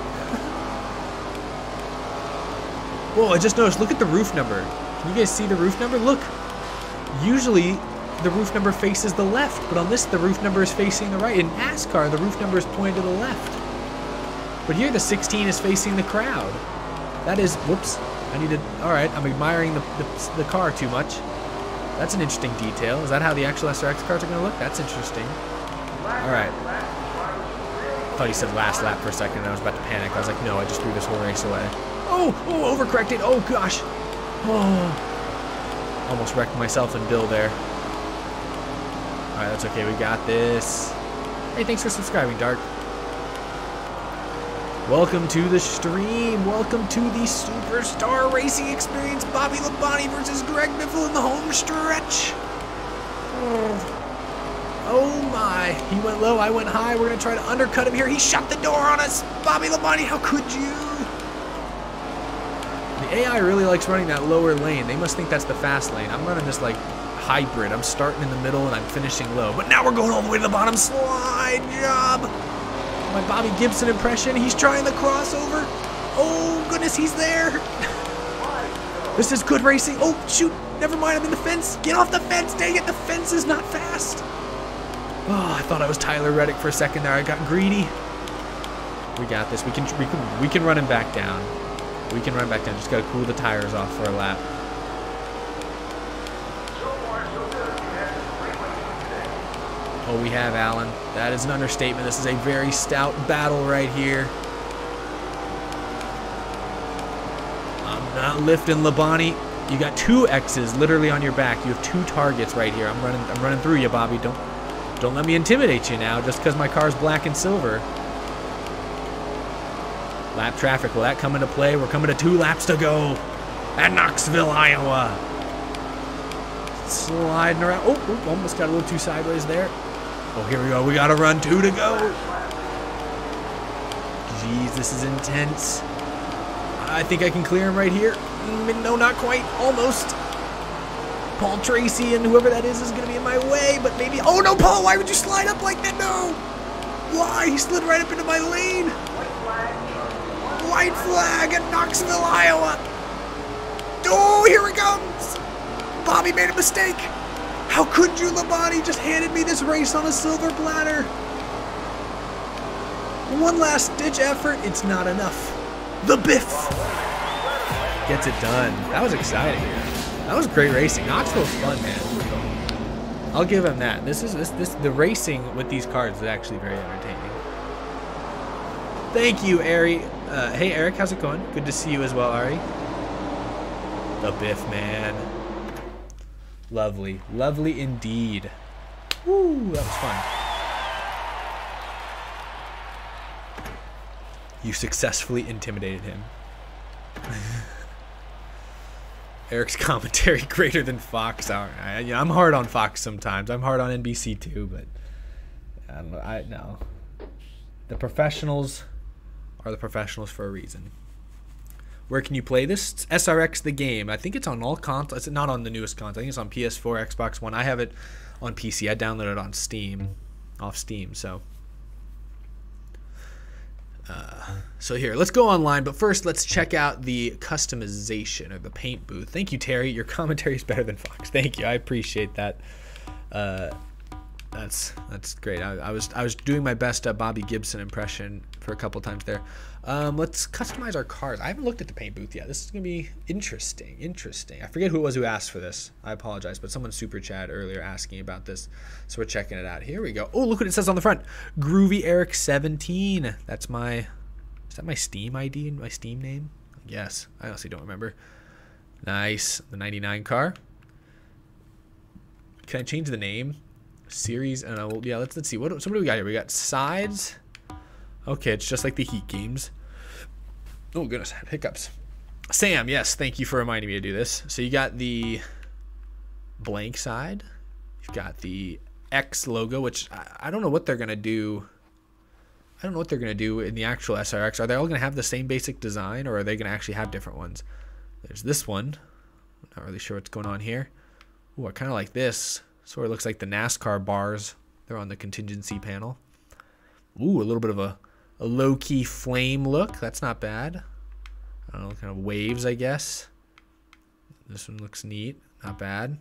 Whoa, I just noticed, look at the roof number. Can you guys see the roof number? Look. Usually, the roof number faces the left, but on this, the roof number is facing the right. In NASCAR, the roof number is pointed to the left. But here, the sixteen is facing the crowd. That is, whoops. I need to, all right, I'm admiring the, the, the car too much. That's an interesting detail. Is that how the actual S R X cars are going to look? That's interesting. All right. I thought he said last lap for a second, and I was about to panic. I was like, no, I just threw this whole race away. Oh, oh, overcorrected. Oh, gosh. Oh. Almost wrecked myself and Bill there. All right, that's okay. We got this. Hey, thanks for subscribing, Dark. Welcome to the stream. Welcome to the Superstar Racing Experience. Bobby Labonte versus Greg Biffle in the home stretch. Oh. Oh, my. He went low. I went high. We're going to try to undercut him here. He shut the door on us. Bobby Labonte, how could you? The A I really likes running that lower lane. They must think that's the fast lane. I'm running this like hybrid. I'm starting in the middle and I'm finishing low. But now we're going all the way to the bottom. Slide job. My Bobby Gibson impression. He's trying the crossover. Oh, goodness, he's there. This is good racing. Oh, shoot. Never mind. I'm in the fence. Get off the fence. Dang it. The fence is not fast. Oh, I thought I was Tyler Reddick for a second there. I got greedy. We got this. We can, we can, we can run him back down. We can run back down. Just got to cool the tires off for a lap. Oh, we have, Alan. That is an understatement. This is a very stout battle right here. I'm not lifting Labani. You got two X's literally on your back. You have two targets right here. I'm running I'm running through you, Bobby. Don't don't let me intimidate you now just because my car's black and silver. Lap traffic, will that come into play? We're coming to two laps to go at Knoxville, Iowa. Sliding around. Oh, oh, almost got a little too sideways there. Oh, here we go. We got to run two to go. Jeez, this is intense. I think I can clear him right here. No, not quite. Almost. Paul Tracy and whoever that is is going to be in my way, but maybe. Oh, no, Paul, why would you slide up like that? No. Why? He slid right up into my lane. White flag at Knoxville, Iowa. Oh, here it comes. Bobby made a mistake. How could you, Labani? Just handed me this race on a silver platter. One last ditch effort. It's not enough. The Biff gets it done. That was exciting. That was great racing. Knoxville's fun, man. I'll give him that. This is this this the racing with these cars is actually very entertaining. Thank you, Ari. Uh, hey, Eric, how's it going? Good to see you as well, Ari. The Biff, man. Lovely, lovely indeed. Woo, that was fun. You successfully intimidated him. Eric's commentary greater than Fox. I, I, you know, I'm hard on Fox sometimes. I'm hard on N B C too, but I don't know. I no. The professionals are the professionals for a reason. Where can you play this? S R X the game. I think it's on all consoles. It's not on the newest consoles. I think it's on P S four, Xbox One. I have it on P C. I downloaded it on Steam, off Steam. So, uh, so here, let's go online. But first, let's check out the customization or the paint booth. Thank you, Terry. Your commentary is better than Fox. Thank you. I appreciate that. Uh, that's that's great. I, I was I was doing my best uh, Bobby Gibson impression for a couple times there. Um, let's customize our cars. I haven't looked at the paint booth yet. This is gonna be interesting. Interesting. I forget who it was who asked for this. I apologize, but someone super chat earlier asking about this, so we're checking it out. Here we go. Oh, look what it says on the front. Groovy Eric seventeen. That's my. Is that my Steam I D and my Steam name? Yes. I honestly don't remember. Nice. The ninety-nine car. Can I change the name? Series and uh, yeah, let's let's see what so what do we got here. We got sides. Okay, it's just like the Heat games. Oh goodness, hiccups. Sam, yes, thank you for reminding me to do this. So you got the blank side. You've got the X logo, which I, I don't know what they're gonna do. I don't know what they're gonna do in the actual S R X. Are they all gonna have the same basic design, or are they gonna actually have different ones? There's this one. Not really sure what's going on here. Oh, I kind of like this. Sort of looks like the NASCAR bars. They're on the contingency panel. Ooh, a little bit of a, a low-key flame look. That's not bad. I don't know, kind of waves, I guess. This one looks neat. Not bad.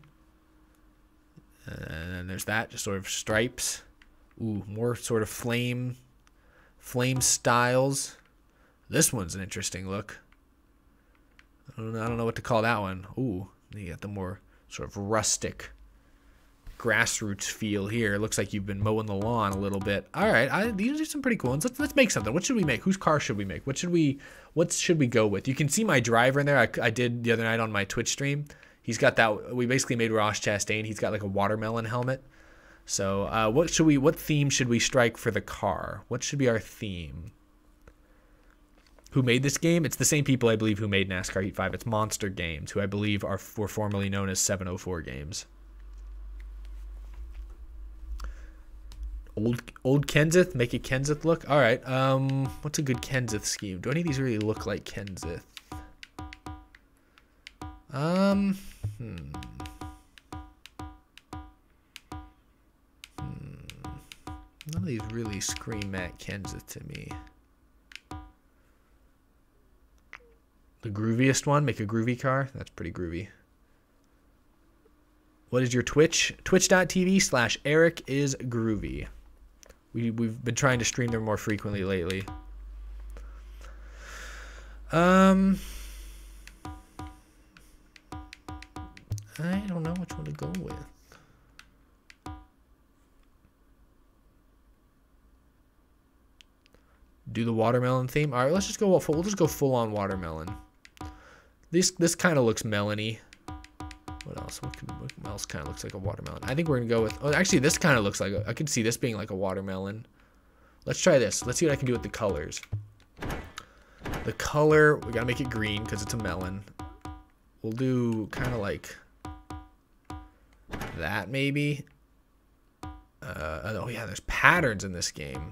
And then there's that, just sort of stripes. Ooh, more sort of flame, flame styles. This one's an interesting look. I don't know, I don't know what to call that one. Ooh, you got the more sort of rustic grassroots feel here. It looks like you've been mowing the lawn a little bit. All right, I, these are some pretty cool ones. Let's let's make something. What should we make? Whose car should we make? What should we what should we go with? You can see my driver in there. I, I did the other night on my Twitch stream. He's got that. We basically made Ross Chastain. He's got like a watermelon helmet. So uh, what should we? What theme should we strike for the car? What should be our theme? Who made this game? It's the same people I believe who made NASCAR Heat five. It's Monster Games, who I believe are were formerly known as seven oh four Games. Old old Kenseth, make a Kenseth look. All right. Um, what's a good Kenseth scheme? Do any of these really look like Kenseth? Um, hmm. hmm. None of these really scream Matt Kenseth to me. The grooviest one, make a groovy car. That's pretty groovy. What is your Twitch? Twitch.tv slash Eric is groovy. We, we've been trying to stream there more frequently lately. Um, I don't know which one to go with. do the watermelon theme. All right, let's just go full. We'll just go full on watermelon. This this kind of looks melony. What else? What, could, what else kind of looks like a watermelon? I think we're gonna go with. Oh, actually, this kind of looks like. A, I could see this being like a watermelon. Let's try this. Let's see what I can do with the colors. The color, we gotta make it green because it's a melon. We'll do kind of like that maybe. Uh, oh yeah, there's patterns in this game.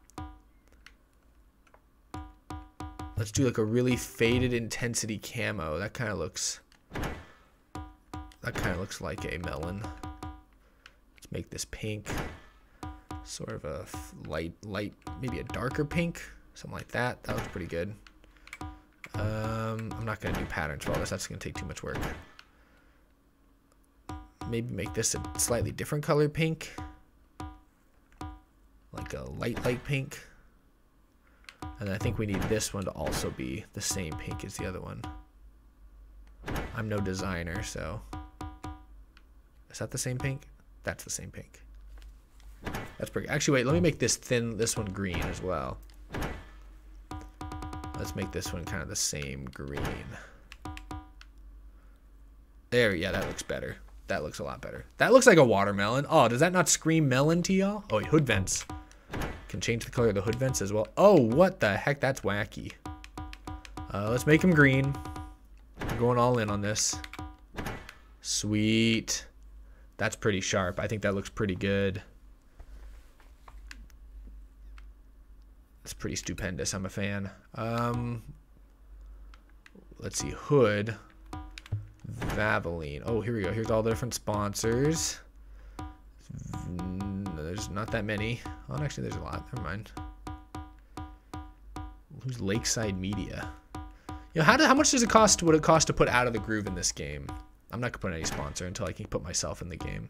Let's do like a really faded intensity camo. That kind of looks. That kind of looks like a melon. Let's make this pink. Sort of a light, light, maybe a darker pink, something like that. That looks pretty good. Um, I'm not gonna do patterns for all this. That's gonna take too much work. Maybe make this a slightly different color pink, like a light, light pink. And I think we need this one to also be the same pink as the other one. I'm no designer, so is that the same pink? That's the same pink. That's pretty. Actually, wait. Let me make this thin. This one green as well. Let's make this one kind of the same green. There. Yeah, that looks better. That looks a lot better. That looks like a watermelon. Oh, does that not scream melon to y'all? Oh, wait, hood vents. Can change the color of the hood vents as well. Oh, what the heck? That's wacky. Uh, let's make them green. I'm going all in on this. Sweet. That's pretty sharp. I think that looks pretty good. It's pretty stupendous. I'm a fan. Um, let's see. Hood. Valvoline. Oh, here we go. Here's all the different sponsors. There's not that many. Oh, actually, there's a lot. Never mind. Who's Lakeside Media? You know, how, do, how much does it cost? Would it cost to put Out of the Groove in this game? I'm not gonna put any sponsor until I can put myself in the game.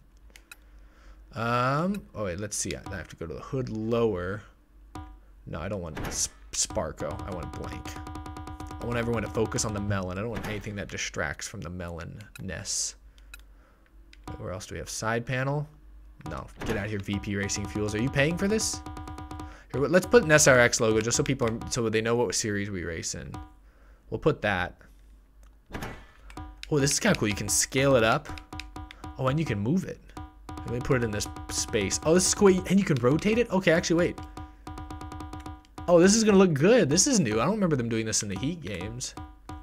Um. Oh wait. Let's see. I have to go to the hood lower. No, I don't want Sparko. I want blank. I want everyone to focus on the melon. I don't want anything that distracts from the melon-ness. Where else do we have? Side panel? No. Get out of here, V P Racing Fuels. Are you paying for this? Here, let's put an S R X logo just so people are, so they know what series we race in. We'll put that. Oh, this is kind of cool. You can scale it up. Oh, and you can move it. Let me put it in this space. Oh, this is cool. And you can rotate it? Okay, actually, wait. Oh, this is going to look good. This is new. I don't remember them doing this in the Heat games.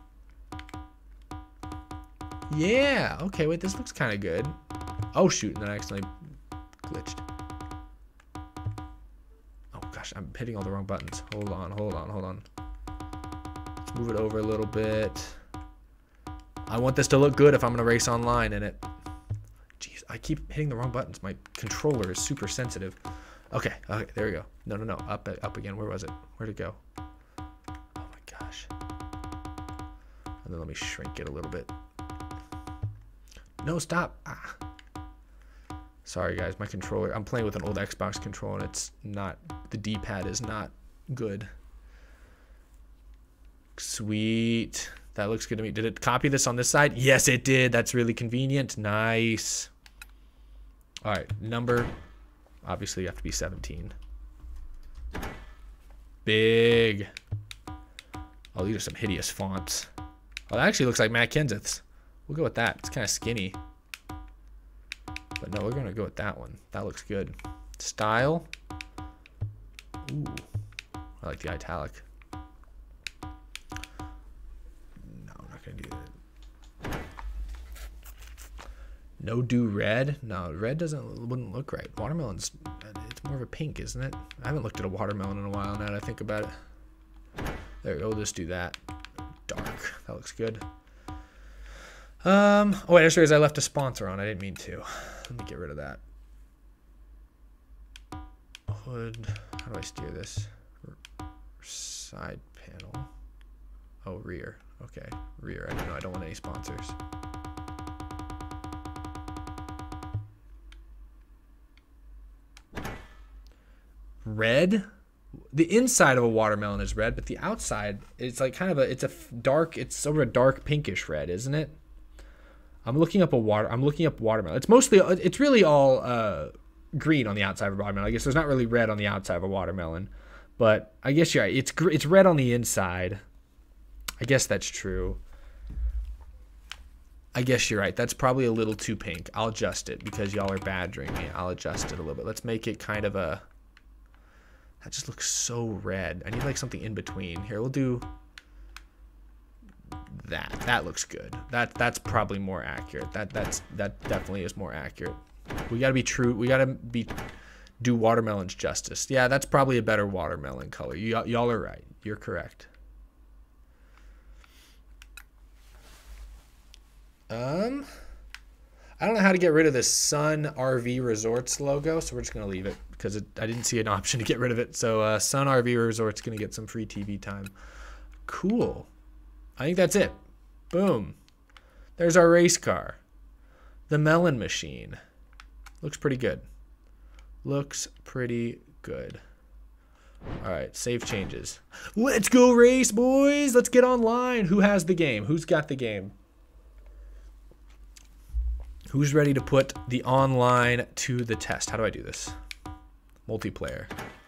Yeah. Okay, wait. This looks kind of good. Oh, shoot. And then I accidentally glitched. Oh, gosh. I'm hitting all the wrong buttons. Hold on. Hold on. Hold on. Let's move it over a little bit. I want this to look good if I'm going to race online in it. Jeez, I keep hitting the wrong buttons. My controller is super sensitive. Okay, okay, there we go. No, no, no, up, up again. Where was it? Where'd it go? Oh my gosh. And then let me shrink it a little bit. No, stop. Ah. Sorry guys, my controller. I'm playing with an old Xbox controller and it's not, the D-pad is not good. Sweet. That looks good to me. Did it copy this on this side? Yes, it did. That's really convenient. Nice. All right, number. Obviously, you have to be seventeen. Big. Oh, these are some hideous fonts. Oh, that actually looks like Matt Kenseth's. We'll go with that. It's kind of skinny. But no, we're going to go with that one. That looks good. Style. Ooh. I like the italic. Do that. No do red. No, red doesn't wouldn't look right. Watermelon's it's more of a pink, isn't it? I haven't looked at a watermelon in a while now that I think about it. There we go. We'll just do that. Dark. That looks good. Um. Oh wait, I just realized I left a sponsor on. I didn't mean to. Let me get rid of that. Hood. How do I steer this? Side panel. Oh, rear. Okay, rear. I don't know. I don't want any sponsors. Red? The inside of a watermelon is red, but the outside, it's like kind of a, it's a dark, it's sort of a dark pinkish red, isn't it? I'm looking up a water, I'm looking up watermelon. It's mostly, it's really all uh, green on the outside of a watermelon. I guess there's not really red on the outside of a watermelon, But I guess you're right. It's it's red on the inside. I guess that's true. I guess you're right. That's probably a little too pink. I'll adjust it because y'all are badgering me. I'll adjust it a little bit. Let's make it kind of a... That just looks so red. I need like something in between. Here, we'll do that. That looks good. That that's probably more accurate. That that's that definitely is more accurate. We gotta be true. We gotta be do watermelons justice. Yeah, that's probably a better watermelon color. You y'all are right. You're correct. Um, I don't know how to get rid of this Sun R V Resorts logo, so we're just going to leave it because it, I didn't see an option to get rid of it. So uh, Sun R V Resorts going to get some free T V time. Cool. I think that's it. Boom. There's our race car. The Melon Machine. Looks pretty good. Looks pretty good. All right, save changes. Let's go race, boys. Let's get online. Who has the game? Who's got the game? Who's ready to put the online to the test? How do I do this? Multiplayer.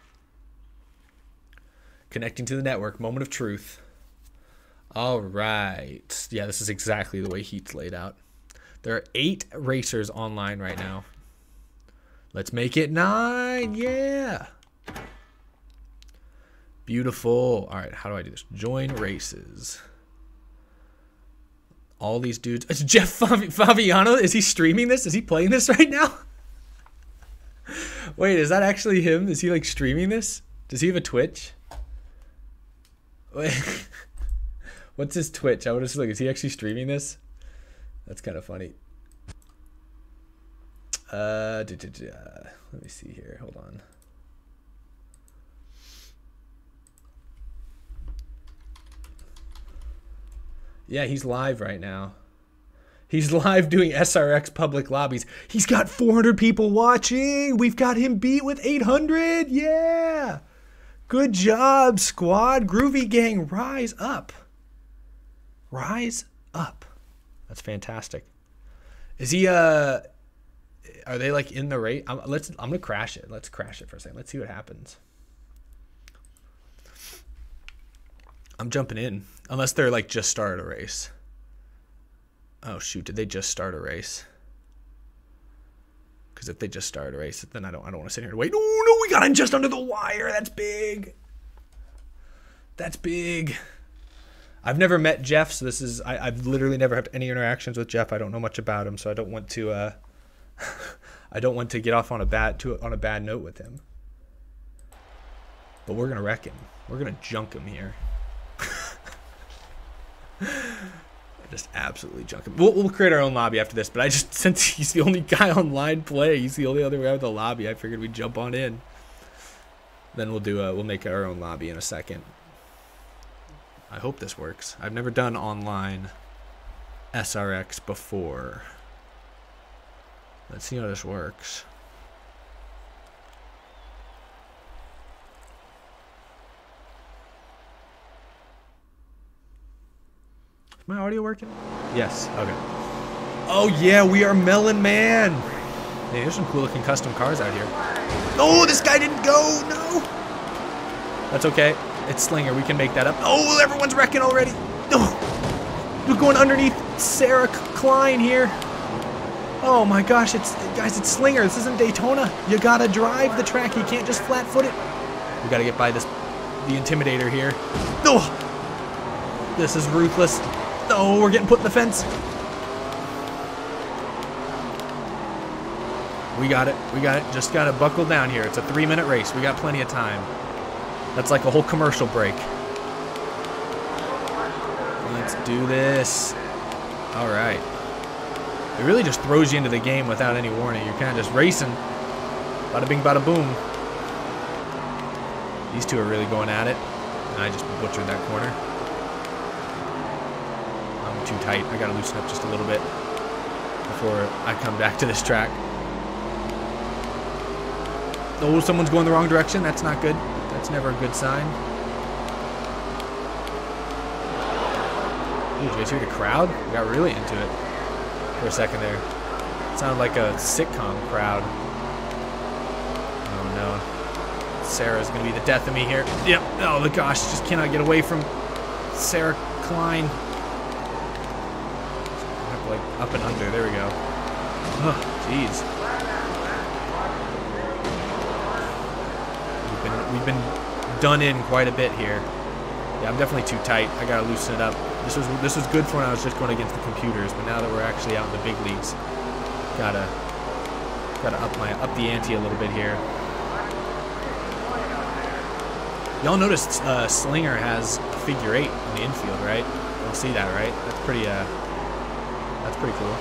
Connecting to the network. Moment of truth. All right. Yeah, this is exactly the way Heat's laid out. There are eight racers online right now. Let's make it nine. Yeah. Beautiful. All right, how do I do this? Join races. All these dudes. It's Jeff Fabiano. Is he streaming this? Is he playing this right now? Wait, is that actually him? Is he like streaming this? Does he have a Twitch? Wait. What's his Twitch? I want to just look. Is he actually streaming this? That's kind of funny. Uh, da, da, da. Let me see here. Hold on. Yeah, he's live right now. He's live doing S R X public lobbies. He's got four hundred people watching. We've got him beat with eight hundred. Yeah. Good job, squad. Groovy Gang, rise up. Rise up. That's fantastic. Is he, uh, are they like in the race? I'm, let's, I'm going to crash it. Let's crash it for a second. Let's see what happens. I'm jumping in. Unless they're like just started a race. Oh shoot, did they just start a race? Because if they just started a race, then I don't I don't want to sit here and wait. No, no, we got in just under the wire. That's big. That's big. I've never met Jeff, so this is I, I've literally never had any interactions with Jeff. I don't know much about him, so I don't want to uh I don't want to get off on a bad to on a bad note with him. But we're gonna wreck him. We're gonna junk him here. Just absolutely junk him. We'll, we'll create our own lobby after this, but I just, since he's the only guy online play, he's the only other guy with a lobby, I figured we'd jump on in. Then we'll do a, we'll make our own lobby in a second. I hope this works. I've never done online S R X before. Let's see how this works. Is my audio working? Yes. Okay. Oh yeah, we are Melon Man. Hey, there's some cool looking custom cars out here. Oh, this guy didn't go. No. That's okay. It's Slinger. We can make that up. Oh, everyone's wrecking already. Oh, we're going underneath Sarah Klein here. Oh my gosh, it's guys, it's Slinger. This isn't Daytona. You gotta drive the track. You can't just flat foot it. We gotta get by this, the Intimidator here. Oh, this is ruthless. Oh, we're getting put in the fence. We got it. We got it. Just gotta buckle down here. It's a three-minute race. We got plenty of time. That's like a whole commercial break. Let's do this. All right. It really just throws you into the game without any warning. You're kind of just racing. Bada bing, bada boom. These two are really going at it. And I just butchered that corner. I'm too tight. I gotta loosen up just a little bit before I come back to this track. Oh, someone's going the wrong direction. That's not good. That's never a good sign. Ooh, did you guys hear the crowd? We got really into it for a second there. It sounded like a sitcom crowd. Oh no. Sarah's going to be the death of me here. Yep. Oh, the gosh. Just cannot get away from Sarah Klein. Like up and under. There we go. Oh, jeez. We've been, we've been done in quite a bit here. Yeah, I'm definitely too tight. I got to loosen it up. This was, this was good for when I was just going against the computers, but now that we're actually out in the big leagues, gotta, gotta up my, up the ante a little bit here. Y'all noticed uh, Slinger has a figure eight in the infield, right? You'll see that, right? That's pretty, uh, that's pretty cool.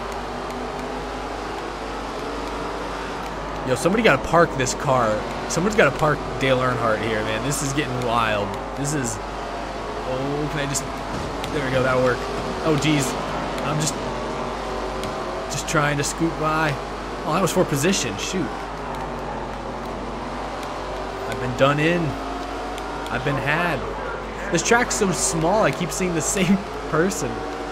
Yo, somebody got to park this car. Someone's got to park Dale Earnhardt here, man. This is getting wild. This is, oh, can I just, there we go, that'll work. Oh, geez, I'm just, just trying to scoot by. Oh, that was for position, shoot. I've been done in. I've been had. This track's so small, I keep seeing the same person.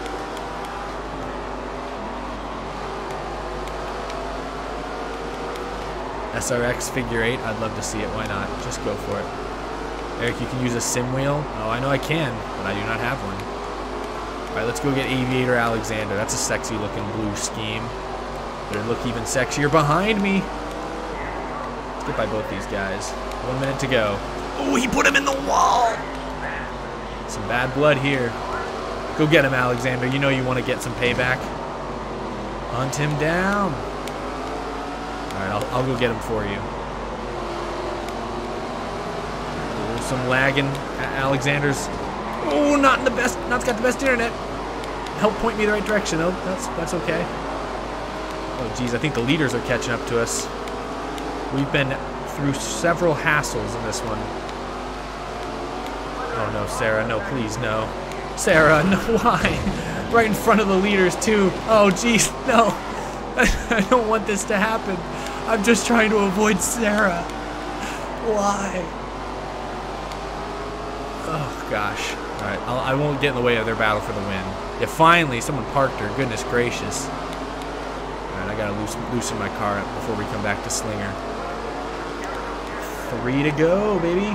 S R X figure eight, I'd love to see it. Why not? Just go for it. Eric, you can use a sim wheel? Oh, I know I can, but I do not have one. All right, let's go get Aviator Alexander. That's a sexy looking blue scheme. Better look even sexier behind me. Let's get by both these guys. One minute to go. Oh, he put him in the wall. Some bad blood here. Go get him, Alexander. You know you want to get some payback. Hunt him down. All right, I'll, I'll go get him for you. Oh, some lagging. Alexander's. Oh, not in the best. Not's got the best internet. Help point me the right direction, though. That's that's okay. Oh, geez, I think the leaders are catching up to us. We've been through several hassles in this one. Oh no, Sarah, no, please, no. Sarah, no, why? Right in front of the leaders, too. Oh, geez, no. I don't want this to happen. I'm just trying to avoid Sarah. Why? Oh, gosh. All right, I'll, I won't get in the way of their battle for the win. Yeah, finally, someone parked her. Goodness gracious. All right, I gotta loosen, loosen my car up before we come back to Slinger. Three to go, baby.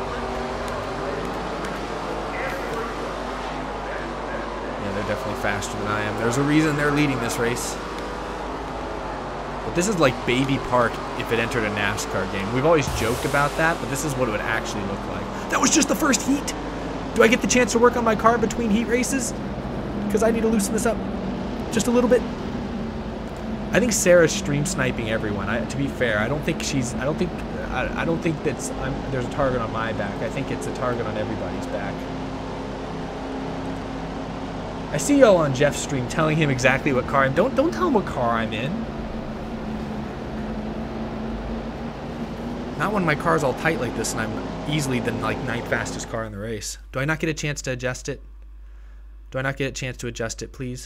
They're definitely faster than I am. There's a reason they're leading this race. But this is like Baby Park if it entered a NASCAR game. We've always joked about that, but this is what it would actually look like. That was just the first heat. Do I get the chance to work on my car between heat races? Because I need to loosen this up just a little bit. I think Sarah's stream sniping everyone. I, to be fair, I don't think she's. I don't think. I, I don't think that's. I'm, there's a target on my back. I think it's a target on everybody's back. I see y'all on Jeff's stream telling him exactly what car I'm. Don't don't tell him what car I'm in. Not when my car's all tight like this and I'm easily the like ninth fastest car in the race. Do I not get a chance to adjust it? Do I not get a chance to adjust it, please?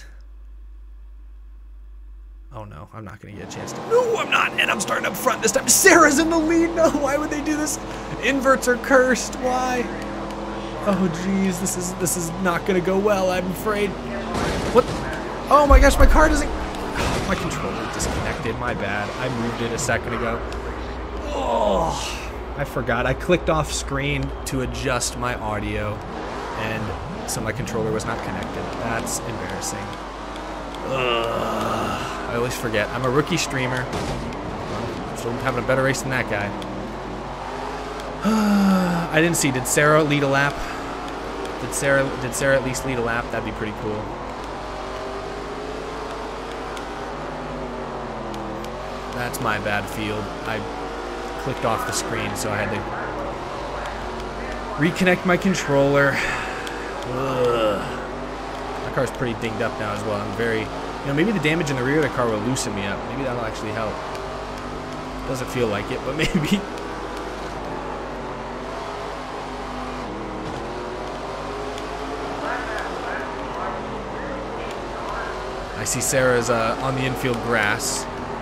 Oh no, I'm not gonna get a chance to. No, I'm not, and I'm starting up front this time. Sarah's in the lead. No, why would they do this? Inverts are cursed. Why? Oh geez, this is this is not gonna go well, I'm afraid. What? Oh my gosh, my car doesn't. Oh, my controller disconnected. My bad. I moved it a second ago. Oh, I forgot. I clicked off screen to adjust my audio, and so my controller was not connected. That's embarrassing. Ugh. I always forget. I'm a rookie streamer. Well, I'm still having a better race than that guy. I didn't see. Did Sarah lead a lap? Did Sarah did Sarah at least lead a lap? That'd be pretty cool. That's my bad field. I clicked off the screen, so I had to reconnect my controller. Ugh. My car's pretty dinged up now as well. I'm very, you know, maybe the damage in the rear of the car will loosen me up. Maybe that'll actually help. Doesn't feel like it, but maybe. I see Sarah's uh, on the infield grass.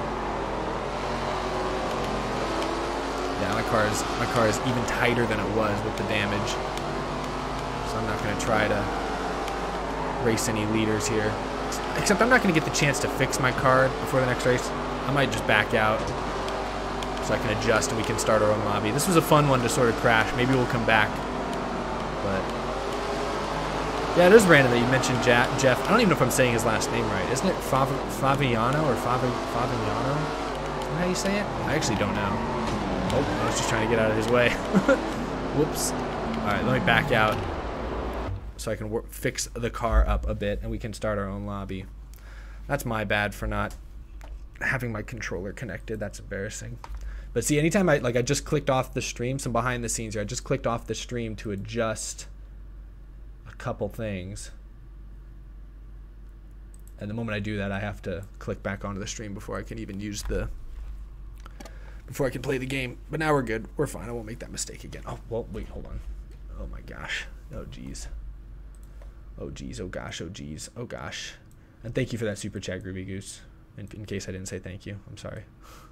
Yeah, my car is my car is even tighter than it was with the damage. So I'm not going to try to race any leaders here. Except I'm not going to get the chance to fix my car before the next race. I might just back out. so I can adjust and we can start our own lobby. This was a fun one to sort of crash. Maybe we'll come back. But yeah, it is random that you mentioned Jack, Jeff. I don't even know if I'm saying his last name right. Isn't it Fav Favignano or Fav Favignano? Is that how you say it? I actually don't know. Oh, I was just trying to get out of his way. Whoops. All right, let me back out so I can work, fix the car up a bit and we can start our own lobby. That's my bad for not having my controller connected. That's embarrassing. But see, anytime I, like I just clicked off the stream, some behind the scenes here, I just clicked off the stream to adjust a couple things. And the moment I do that, I have to click back onto the stream before I can even use the, before I can play the game. But now we're good. We're fine. I won't make that mistake again. Oh, well, wait, hold on. Oh my gosh. Oh, geez. Oh, geez. Oh, gosh. Oh, geez. Oh, gosh. And thank you for that super chat, Groovy Goose. In, in case I didn't say thank you. I'm sorry.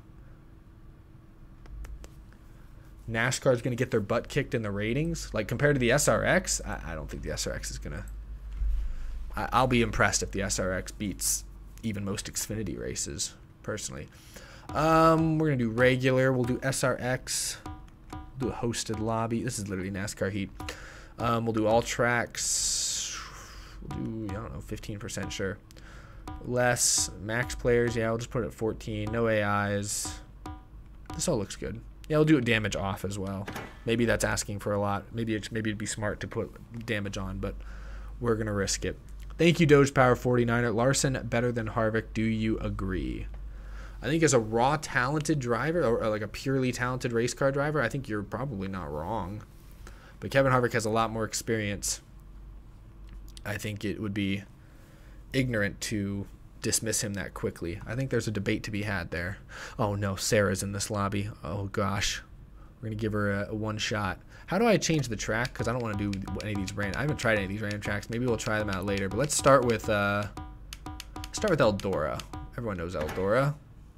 NASCAR is going to get their butt kicked in the ratings. Like, compared to the S R X, I, I don't think the S R X is going to... I'll be impressed if the S R X beats even most Xfinity races, personally. Um, we're going to do regular. We'll do S R X. We'll do a hosted lobby. This is literally NASCAR heat. Um, we'll do all tracks. We'll do, I don't know, fifteen percent, sure. Less. Max players, yeah, we'll just put it at fourteen. No A Is. This all looks good. Yeah, we'll do it damage off as well. Maybe that's asking for a lot. Maybe, it's, maybe it'd be smart to put damage on, but we're going to risk it. Thank you, Doge Power forty-niner. Larson better than Harvick. Do you agree? I think as a raw talented driver, or, or like a purely talented race car driver, I think you're probably not wrong. But Kevin Harvick has a lot more experience. I think it would be ignorant to dismiss him that quickly. I think there's a debate to be had there. Oh no, Sarah's in this lobby. Oh gosh. We're going to give her a, a one shot. How do I change the track? Because I don't want to do any of these random... I haven't tried any of these random tracks. Maybe we'll try them out later. But let's start with... Uh, start with Eldora. Everyone knows Eldora.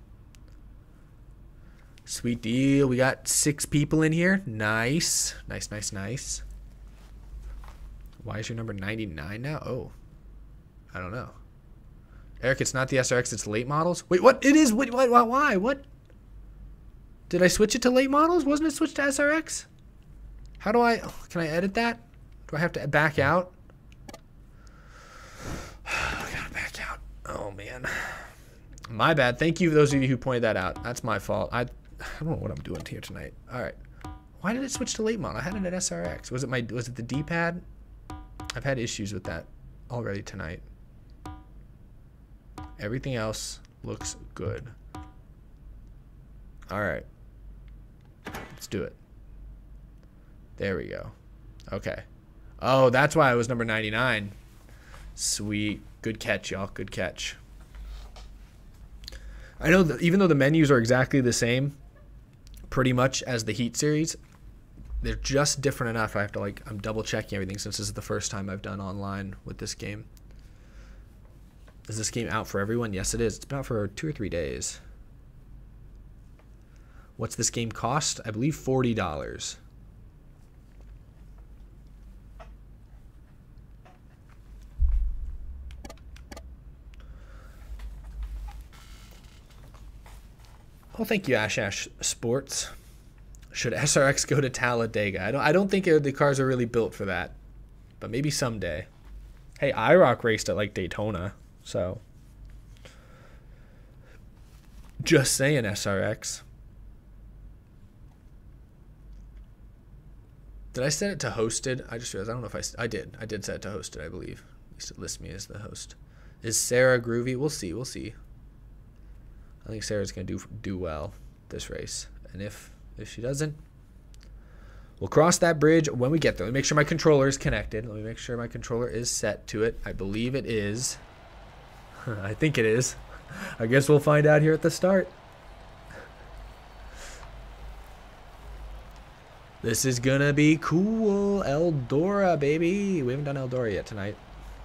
Sweet deal. We got six people in here. Nice. Nice, nice, nice. Why is your number ninety-nine now? Oh. I don't know. Eric, it's not the S R X. It's late models. Wait, what? It is. Wait, what? Why? What? Did I switch it to late models? Wasn't it switched to S R X? How do I... Can I edit that? Do I have to back out? I gotta back out. Oh, man. My bad. Thank you, those of you who pointed that out. That's my fault. I, I don't know what I'm doing here tonight. All right. Why did it switch to late model? I had it at S R X. Was it my... Was it the D-pad? I've had issues with that already tonight. Everything else looks good. All right. Let's do it. There we go. Okay. Oh, that's why I was number ninety-nine. Sweet. Good catch, y'all. Good catch. I know that even though the menus are exactly the same, pretty much as the Heat series, they're just different enough. I have to, like, I'm double checking everything since this is the first time I've done online with this game. Is this game out for everyone? Yes, it is. It's been out for two or three days. What's this game cost? I believe forty dollars. Well, thank you, Ash Ash Sports. Should S R X go to Talladega? I don't. I don't think the cars are really built for that, but maybe someday. Hey, IROC raced at like Daytona, so just saying. S R X. Did I set it to hosted? I just realized. I don't know if I. I did. I did set it to hosted. I believe. At least it lists me as the host. Is Sarah groovy? We'll see. We'll see. I think Sarah's going to do do well this race. And if if she doesn't, we'll cross that bridge when we get there. Let me make sure my controller is connected. Let me make sure my controller is set to it. I believe it is. I think it is. I guess we'll find out here at the start. This is going to be cool. Eldora, baby. We haven't done Eldora yet tonight.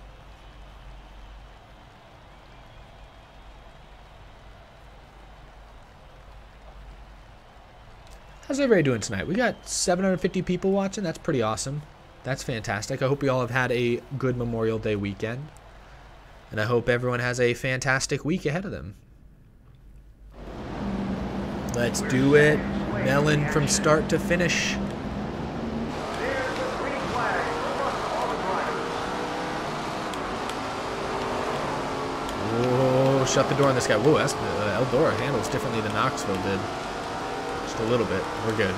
How's everybody doing tonight? We got seven hundred fifty people watching. That's pretty awesome. That's fantastic. I hope you all have had a good Memorial Day weekend. And I hope everyone has a fantastic week ahead of them. Let's do it. Melon from start to finish. Whoa, shut the door on this guy. Whoa, that's, uh, Eldora handles differently than Knoxville did. Just a little bit. We're good.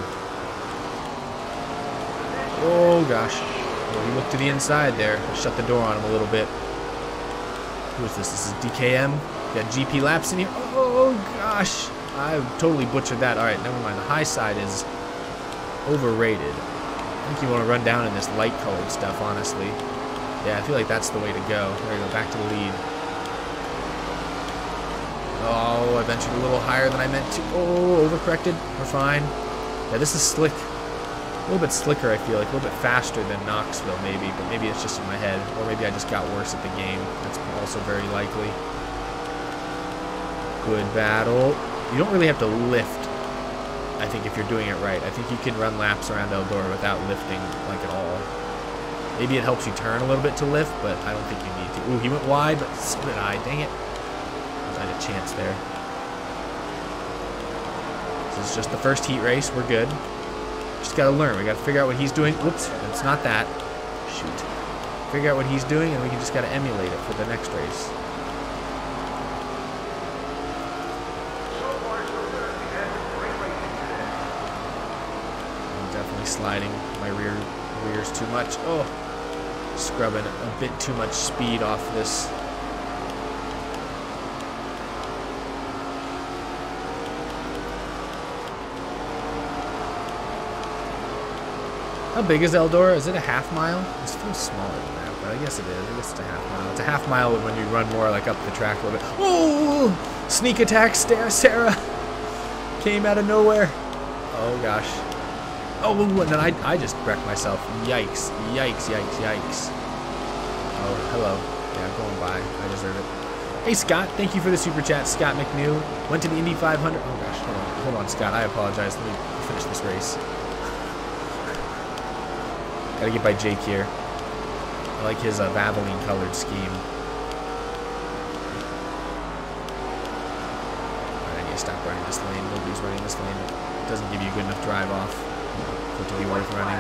Oh, gosh. Oh, he looked to the inside there. Shut the door on him a little bit. Who is this? This is D K M. We got G P Laps in here. Oh, gosh. I totally butchered that. All right, never mind. The high side is overrated. I think you want to run down in this light-colored stuff, honestly. Yeah, I feel like that's the way to go. There we go. Back to the lead. Oh, I ventured a little higher than I meant to. Oh, overcorrected. We're fine. Yeah, this is slick. A little bit slicker, I feel like. A little bit faster than Knoxville, maybe. But maybe it's just in my head. Or maybe I just got worse at the game. That's also very likely. Good battle. You don't really have to lift, I think, if you're doing it right. I think you can run laps around Eldora without lifting, like, at all. Maybe it helps you turn a little bit to lift, but I don't think you need to. Ooh, he went wide, but so did I. Dang it. I had a chance there. This is just the first heat race. We're good. Just got to learn. We got to figure out what he's doing. Whoops, it's not that. Shoot. Figure out what he's doing, and we can just got to emulate it for the next race. I'm definitely sliding my rear rears too much. Oh, scrubbing a bit too much speed off this. How big is Eldora? Is it a half mile? It feels smaller than that, but I guess it is. I guess it's a half mile. It's a half mile when you run more like up the track a little bit. Oh! Sneak attack, Sarah came out of nowhere. Oh gosh. Oh, and then I, I just wrecked myself. Yikes! Yikes! Yikes! Yikes! Oh, hello. Yeah, going by. I deserve it. Hey Scott, thank you for the super chat. Scott McNew went to the Indy five hundred. Oh gosh, hold on, hold on, Scott. I apologize. Let me finish this race. Gotta get by Jake here. I like his uh, Valvoline colored scheme. Alright, I need to stop running this lane. Nobody's running this lane. It doesn't give you a good enough drive off for it to be worth running.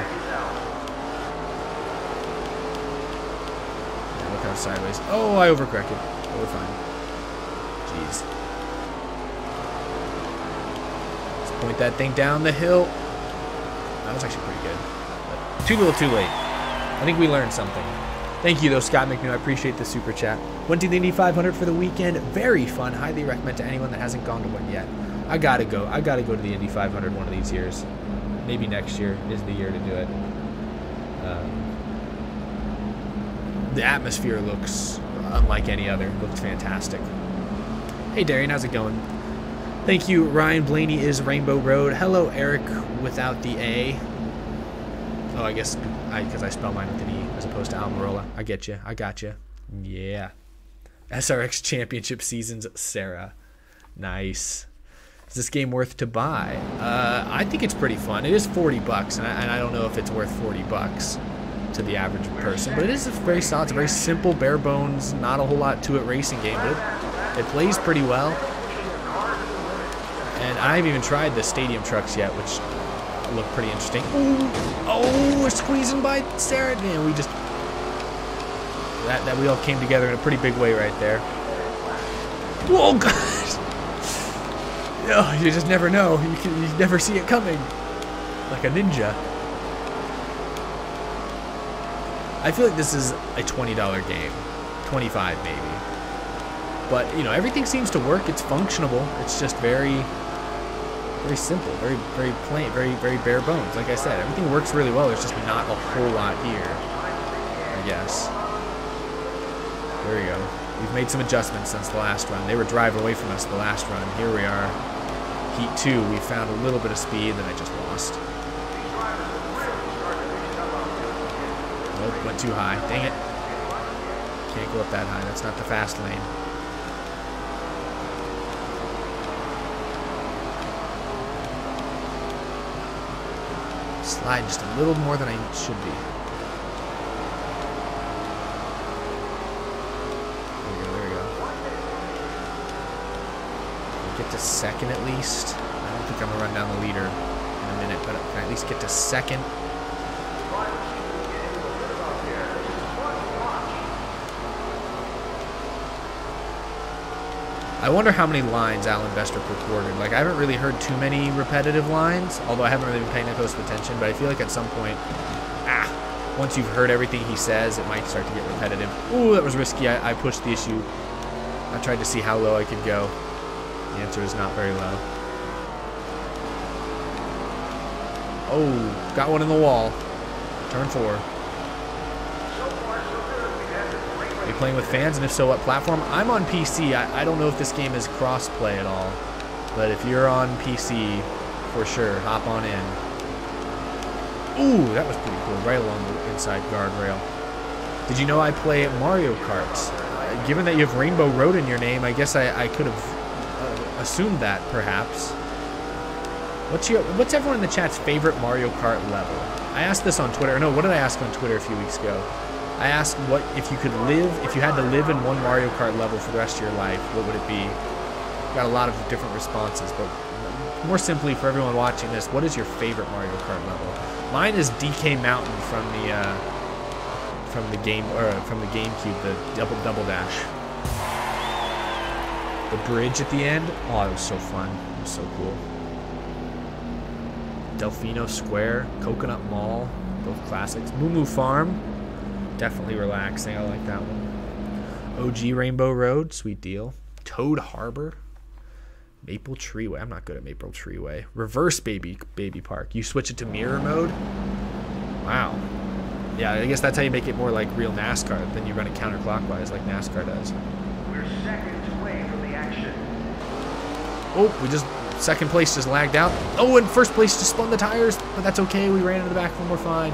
Yeah, look out sideways. Oh, I overcorrected. Oh, we're fine. Jeez. Let's point that thing down the hill. That was actually pretty good. Too little, too late. I think we learned something. Thank you, though, Scott McNew. I appreciate the super chat. Went to the Indy five hundred for the weekend. Very fun. Highly recommend to anyone that hasn't gone to one yet. I gotta go. I gotta go to the Indy five hundred one of these years. Maybe next year is the year to do it. Um, the atmosphere looks unlike any other. It looks fantastic. Hey, Darian. How's it going? Thank you. Ryan Blaney is Rainbow Road. Hello, Eric without the A. Oh, I guess I because I spell mine with an E as opposed to Almirola. I get you. I got you. Yeah. S R X Championship Seasons, Sarah. Nice. Is this game worth to buy? Uh, I think it's pretty fun. It is forty bucks, and I, and I don't know if it's worth forty bucks to the average person, but it is a very solid. It's a very simple, bare bones, not a whole lot to it racing game, but it, it plays pretty well. And I haven't even tried the stadium trucks yet, which look pretty interesting. Ooh. Oh, we're squeezing by Sarah. Man, we just that that we all came together in a pretty big way right there. Whoa, gosh! Oh, you just never know. You can you never see it coming, like a ninja. I feel like this is a twenty dollar game, twenty-five maybe. But you know, everything seems to work. It's functional. It's just very. Very simple, very, very plain, very, very bare bones. Like I said, everything works really well. There's just not a whole lot here, I guess. There we go. We've made some adjustments since the last run. They were driving away from us the last run. Here we are. Heat two, we found a little bit of speed that I just lost. Nope, went too high. Dang it. Can't go up that high. That's not the fast lane. Slide just a little more than I should be. There we go, there we go. We'll get to second at least. I don't think I'm gonna run down the leader in a minute, but I can at least get to second. I wonder how many lines Alan Bestrick recorded. Like, I haven't really heard too many repetitive lines, although I haven't really been paying that close attention, but I feel like at some point, ah, once you've heard everything he says, it might start to get repetitive. Ooh, that was risky. I, I pushed the issue. I tried to see how low I could go. The answer is not very low. Oh, got one in the wall. Turn four. Are you playing with fans, and if so, what platform? I'm on P C. I, I don't know if this game is cross-play at all, but if you're on P C, for sure, hop on in. Ooh, that was pretty cool, right along the inside guardrail. Did you know I play Mario Kart? Uh, given that you have Rainbow Road in your name, I guess I, I could have uh, assumed that, perhaps. What's your, what's everyone in the chat's favorite Mario Kart level? I asked this on Twitter. No, what did I ask on Twitter a few weeks ago? I asked what if you could live, if you had to live in one Mario Kart level for the rest of your life, what would it be? Got a lot of different responses, but more simply for everyone watching this, what is your favorite Mario Kart level? Mine is D K Mountain from the uh, from the game or from the GameCube, the double double dash. The bridge at the end. Oh, it was so fun. It was so cool. Delfino Square, Coconut Mall, both classics. Moo Moo Farm. Definitely relaxing. I like that one. O G Rainbow Road, sweet deal. Toad Harbor. Maple Treeway. I'm not good at Maple Treeway. Reverse Baby Baby Park. You switch it to mirror mode. Wow. Yeah, I guess that's how you make it more like real NASCAR. Then you run it counterclockwise like NASCAR does. We're seconds away from the action. Oh, we just second place just lagged out. Oh, and first place just spun the tires, but that's okay. We ran into the back one. We're fine.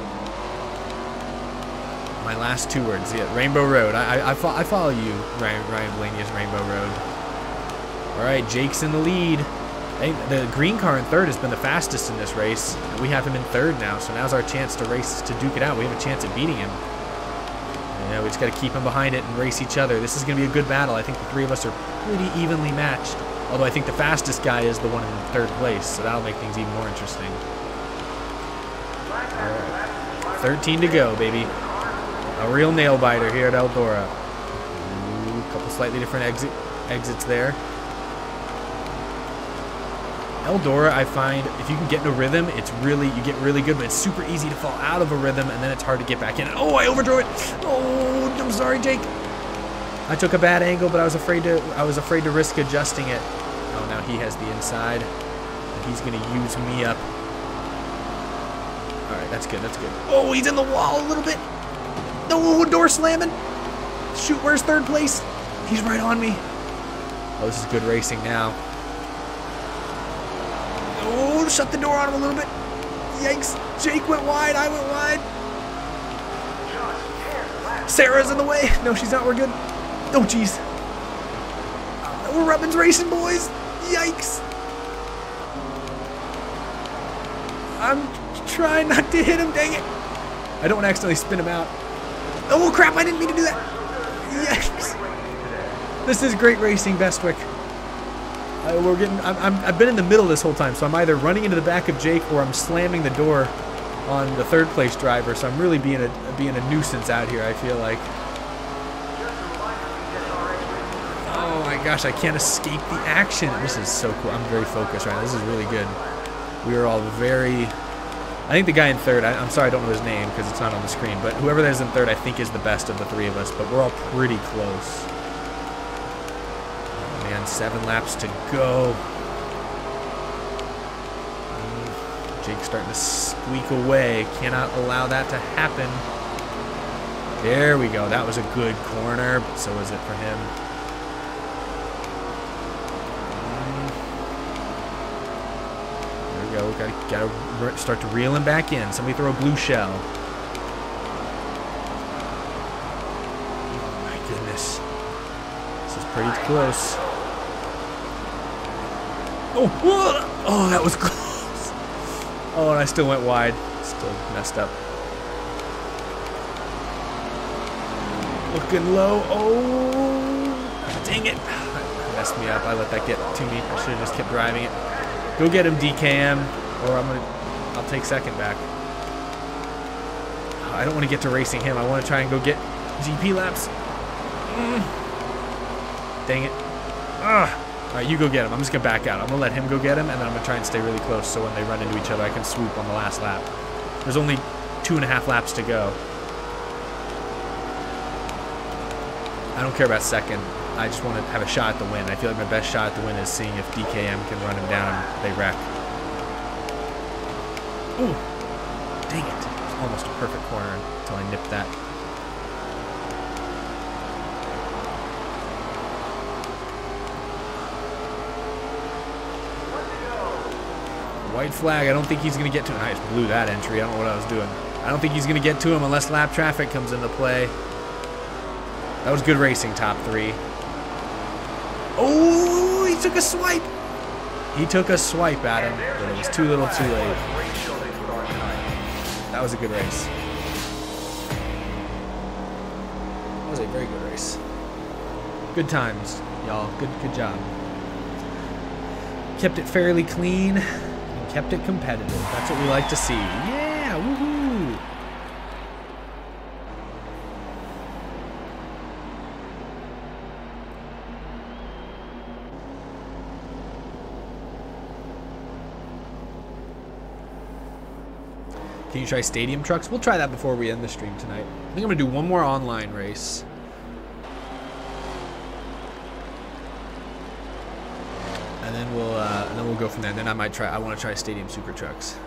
My last two words, yeah, Rainbow Road. I I, I, fo I follow you, Ryan, Ryan Blaney's Rainbow Road. All right, Jake's in the lead. Hey, the green car in third has been the fastest in this race. We have him in third now, so now's our chance to race to duke it out. We have a chance at beating him. Yeah, we just got to keep him behind it and race each other. This is going to be a good battle. I think the three of us are pretty evenly matched. Although I think the fastest guy is the one in third place, so that'll make things even more interesting. All right, thirteen to go, baby. A real nail biter here at Eldora. Ooh, a couple slightly different exit exits there. Eldora, I find if you can get in a rhythm, it's really you get really good, but it's super easy to fall out of a rhythm, and then it's hard to get back in. Oh, I overdrew it. Oh, I'm sorry, Jake. I took a bad angle, but I was afraid to I was afraid to risk adjusting it. Oh, now he has the inside. He's gonna use me up. All right, that's good. That's good. Oh, he's in the wall a little bit. No, door slamming. Shoot, where's third place? He's right on me. Oh, this is good racing now. Oh, shut the door on him a little bit. Yikes. Jake went wide. I went wide. Sarah's in the way. No, she's not. We're good. Oh, jeez. We're Rubbins racing, boys. Yikes. I'm trying not to hit him. Dang it. I don't want to accidentally spin him out. Oh, crap. I didn't mean to do that. Yikes. This is great racing, Bestwick. Uh, we're getting. I'm, I'm, I've been in the middle this whole time, so I'm either running into the back of Jake or I'm slamming the door on the third place driver. So I'm really being a being a nuisance out here, I feel like. Oh my gosh, I can't escape the action. This is so cool. I'm very focused right now. This is really good. We are all very. I think the guy in third. I, I'm sorry, I don't know his name because it's not on the screen. But whoever that is in third, I think is the best of the three of us. But we're all pretty close. Man, seven laps to go. Jake's starting to squeak away. Cannot allow that to happen. There we go. That was a good corner, but so was it for him. There we go. Got to start to reel him back in. Somebody throw a blue shell. Oh my goodness. This is pretty close. Oh, oh, that was close. Oh, and I still went wide. Still messed up. Looking low. Oh, dang it. That messed me up. I let that get to me. I should have just kept driving it. Go get him, D K M, or I'm gonna, I'll take second back. I don't want to get to racing him. I want to try and go get G P laps. Mm. Dang it. Ugh. All right, you go get him. I'm just gonna back out. I'm gonna let him go get him, and then I'm gonna try and stay really close so when they run into each other, I can swoop on the last lap. There's only two and a half laps to go. I don't care about second. I just want to have a shot at the win. I feel like my best shot at the win is seeing if D K M can run him down and they wreck. Ooh, dang it. It was almost a perfect corner until I nipped that. White flag. I don't think he's going to get to him. I just blew that entry. I don't know what I was doing. I don't think he's going to get to him unless lap traffic comes into play. That was good racing, top three. Oh, he took a swipe. He took a swipe at him, but it was too little too late. That was a good race. That was a very good race. Good times, y'all. Good, good job. Kept it fairly clean and kept it competitive. That's what we like to see. Yeah, woohoo! Can you try stadium trucks? We'll try that before we end the stream tonight. I think I'm gonna do one more online race. And then we'll uh, and then we'll go from there. And then I might try. I want to try stadium super trucks.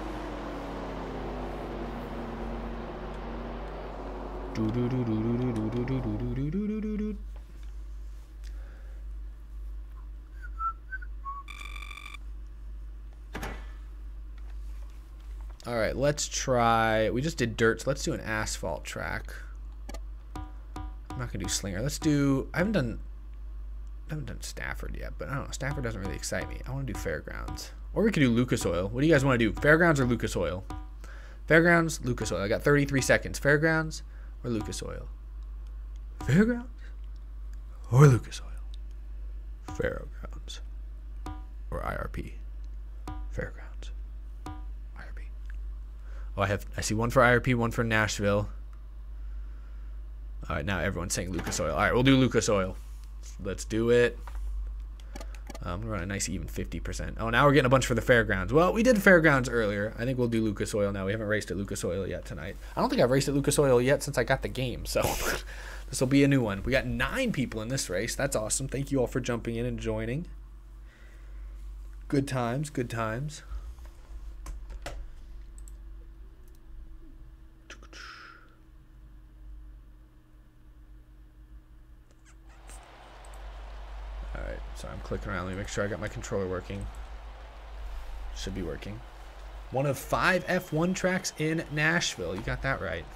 All right, let's try. We just did dirt, so let's do an asphalt track. I'm not gonna do Slinger. Let's do. I haven't done. I haven't done Stafford yet, but I don't know. Stafford doesn't really excite me. I want to do Fairgrounds, or we could do Lucas Oil. What do you guys want to do? Fairgrounds or Lucas Oil? Fairgrounds, Lucas Oil. I got thirty-three seconds. Fairgrounds or Lucas Oil? Fairgrounds or Lucas Oil? Fairgrounds or I R P? Fairgrounds. Oh, I have. I see one for I R P, one for Nashville. All right, now everyone's saying Lucas Oil. All right, we'll do Lucas Oil. Let's do it. Um, I'm gonna run a nice even fifty percent. Oh, now we're getting a bunch for the Fairgrounds. Well, we did Fairgrounds earlier. I think we'll do Lucas Oil now. We haven't raced at Lucas Oil yet tonight. I don't think I've raced at Lucas Oil yet since I got the game, so this will be a new one. We got nine people in this race. That's awesome. Thank you all for jumping in and joining. Good times. Good times. Alright, sorry, I'm clicking around. Let me make sure I got my controller working. Should be working. One of five F one tracks in Nashville. You got that right.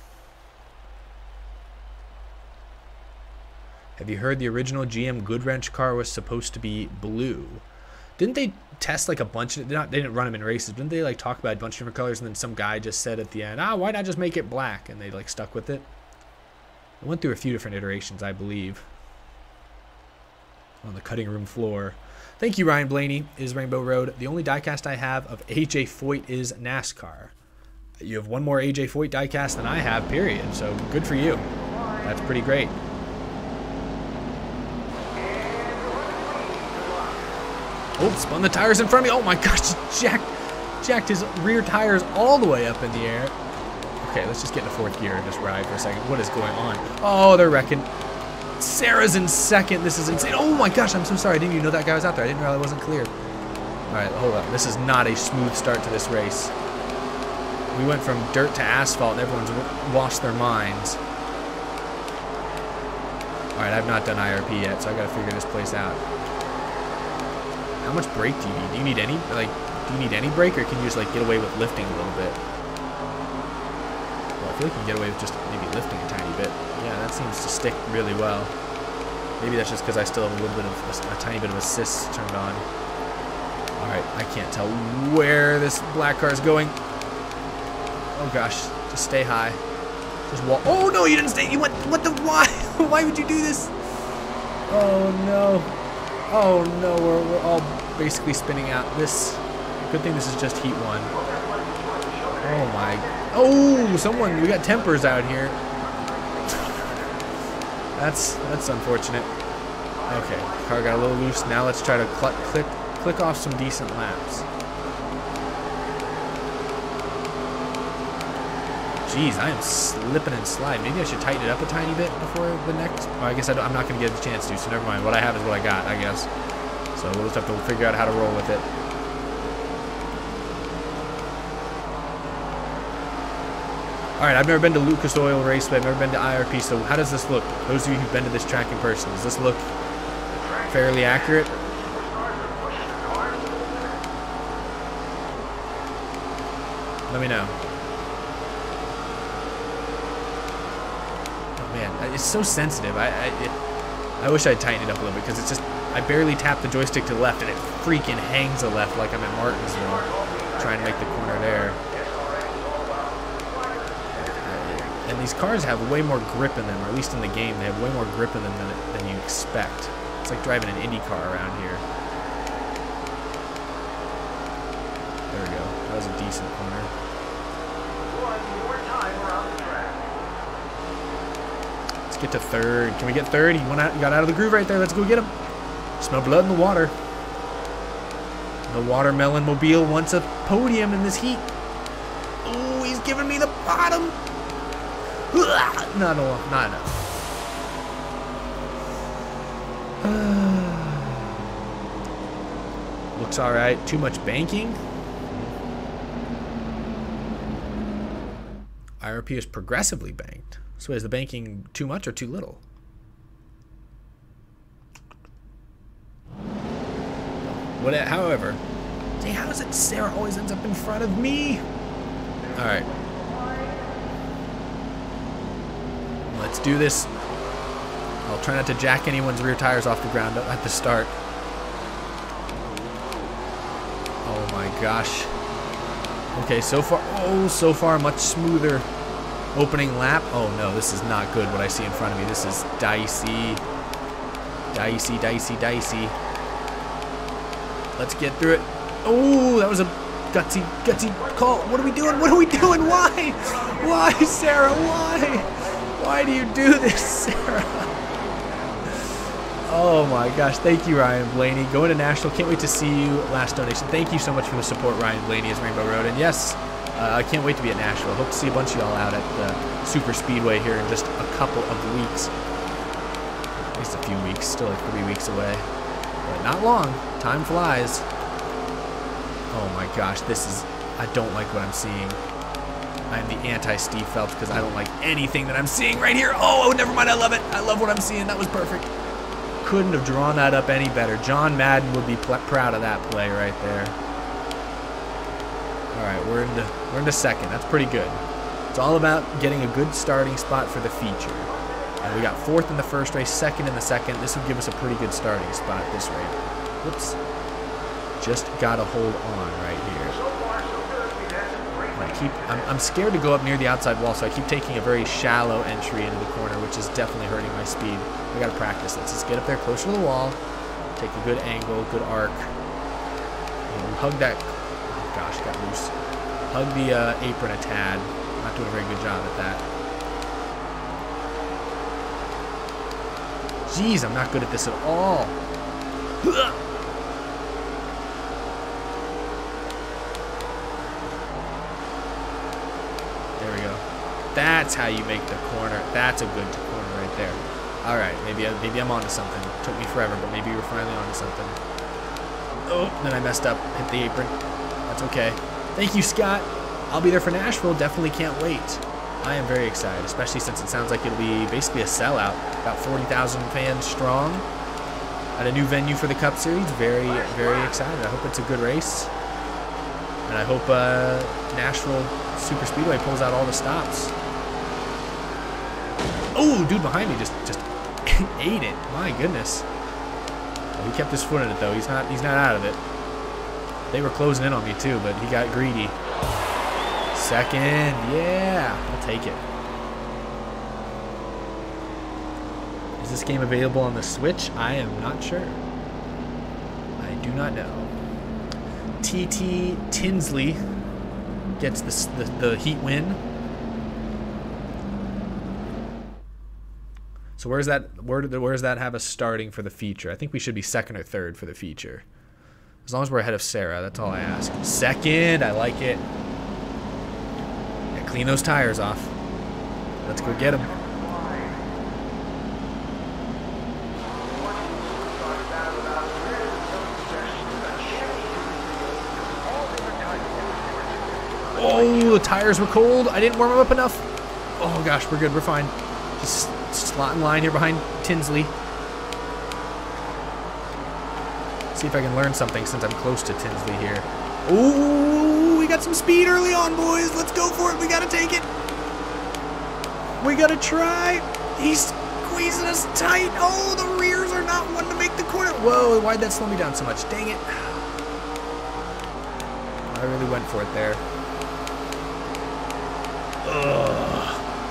Have you heard the original G M Goodwrench car was supposed to be blue? Didn't they test like a bunch of, not, they didn't run them in races, didn't they like talk about a bunch of different colors and then some guy just said at the end, ah, why not just make it black? And they like stuck with it. I went through a few different iterations, I believe. On the cutting room floor. Thank you, Ryan Blaney. Is Rainbow Road. The only diecast I have of A J Foyt is NASCAR. You have one more A J Foyt diecast than I have, period. So good for you. That's pretty great. Oh, spun the tires in front of me. Oh my gosh, jacked, jacked his rear tires all the way up in the air. Okay, let's just get into fourth gear and just ride for a second. What is going on? Oh, they're wrecking. Sarah's in second. This is insane. Oh my gosh, I'm so sorry. I didn't even know that guy was out there. I didn't realize it wasn't clear. All right, hold up. This is not a smooth start to this race. We went from dirt to asphalt and everyone's lost their minds. All right, I've not done I R P yet, so I got to figure this place out. How much brake do you need? Do you need any, like, do you need any brake, or can you just, like, get away with lifting a little bit? Well, I feel like you can get away with just maybe lifting a tiny bit. Yeah, that seems to stick really well. Maybe that's just because I still have a little bit of, a, a tiny bit of assist turned on. All right, I can't tell where this black car is going. Oh gosh, just stay high. Just walk. Oh no, you didn't stay. You went. What the? Why? Why would you do this? Oh no. Oh no, we're, we're all basically spinning out. This Good thing this is just heat one. Oh my. Oh, someone. We got tempers out here. That's that's unfortunate. Okay, car got a little loose. Now let's try to cl click click off some decent laps. Jeez, I am slipping and sliding. Maybe I should tighten it up a tiny bit before the next. Oh, I guess I don't, I'm not going to get a chance to, so never mind. What I have is what I got, I guess. So we'll just have to figure out how to roll with it. All right, I've never been to Lucas Oil Raceway. I've never been to I R P. So how does this look? Those of you who've been to this track in person, does this look fairly accurate? Let me know. Oh man, it's so sensitive. I I, it, I wish I'd tightened it up a little bit because it's just I barely tap the joystick to the left and it freaking hangs to the left like I'm at Martinsville trying to make the corner there. And these cars have way more grip in them, or at least in the game, they have way more grip in them than, than you expect. It's like driving an Indy car around here. There we go. That was a decent corner. One more time around the track. Let's get to third. Can we get third? He, went out, he got out of the groove right there. Let's go get him. Smell blood in the water. The Watermelon Mobile wants a podium in this heat. Oh, he's giving me the bottom. Not enough. Not enough. Looks all right. Too much banking. I R P is progressively banked. So is the banking too much or too little? What? However, see, how is it Sarah always ends up in front of me? All right. Let's do this. I'll try not to jack anyone's rear tires off the ground at the start. Oh my gosh. Okay, so far, oh, so far much smoother opening lap. Oh no, this is not good what I see in front of me. This is dicey. Dicey, dicey, dicey. Let's get through it. Oh, that was a gutsy, gutsy call. What are we doing? What are we doing? Why? Why, Sarah? Why? Why do you do this, Sarah? Oh my gosh, thank you, Ryan Blaney. Going to Nashville, can't wait to see you. Last donation. Thank you so much for the support, Ryan Blaney, as Rainbow Road. And yes, uh, I can't wait to be at Nashville. Hope to see a bunch of y'all out at the Super Speedway here in just a couple of weeks. At least a few weeks, still like three weeks away. But not long, time flies. Oh my gosh, this is, I don't like what I'm seeing. I'm the anti-Steve Phelps because I don't like anything that I'm seeing right here. Oh, never mind, I love it. I love what I'm seeing, that was perfect. Couldn't have drawn that up any better. John Madden would be proud of that play right there. All right, we're into, we're into second, that's pretty good. It's all about getting a good starting spot for the feature. And we got fourth in the first race, second in the second. This would give us a pretty good starting spot at this rate. Whoops. Just gotta hold on right here. I keep, I'm, I'm scared to go up near the outside wall, so I keep taking a very shallow entry into the corner, which is definitely hurting my speed. I gotta practice. Let's just get up there closer to the wall, take a good angle, good arc. You know, hug that. Oh gosh, got loose. Hug the uh, apron a tad. I'm not doing a very good job at that. Jeez, I'm not good at this at all. There we go. That's how you make the corner. That's a good corner right there. All right, maybe, I, maybe I'm onto something. It took me forever, but maybe we're finally onto something. Oh, then I messed up. Hit the apron. That's okay. Thank you, Scott. I'll be there for Nashville. Definitely can't wait. I am very excited, especially since it sounds like it'll be basically a sellout. About forty thousand fans strong at a new venue for the Cup Series. Very, very excited. I hope it's a good race. And I hope uh, Nashville Super Speedway pulls out all the stops. Oh, dude behind me just just ate it. My goodness. Well, he kept his foot in it though. He's not he's not out of it. They were closing in on me too, but he got greedy. Second, yeah, I'll take it. Is this game available on the Switch? I am not sure. I do not know. T T Tinsley gets the, the, the heat win. So where's that? Where where does that have us starting for the feature? I think we should be second or third for the feature. As long as we're ahead of Sarah, that's all I ask. Second, I like it. Yeah, clean those tires off. Let's go get them. Oh, the tires were cold. I didn't warm them up enough. Oh gosh, we're good. We're fine. Just slot in line here behind Tinsley. See if I can learn something since I'm close to Tinsley here. Ooh, we got some speed early on, boys. Let's go for it. We gotta take it. We gotta try. He's squeezing us tight. Oh, the rears are not one to make the corner. Whoa, why'd that slow me down so much? Dang it. I really went for it there. Ugh.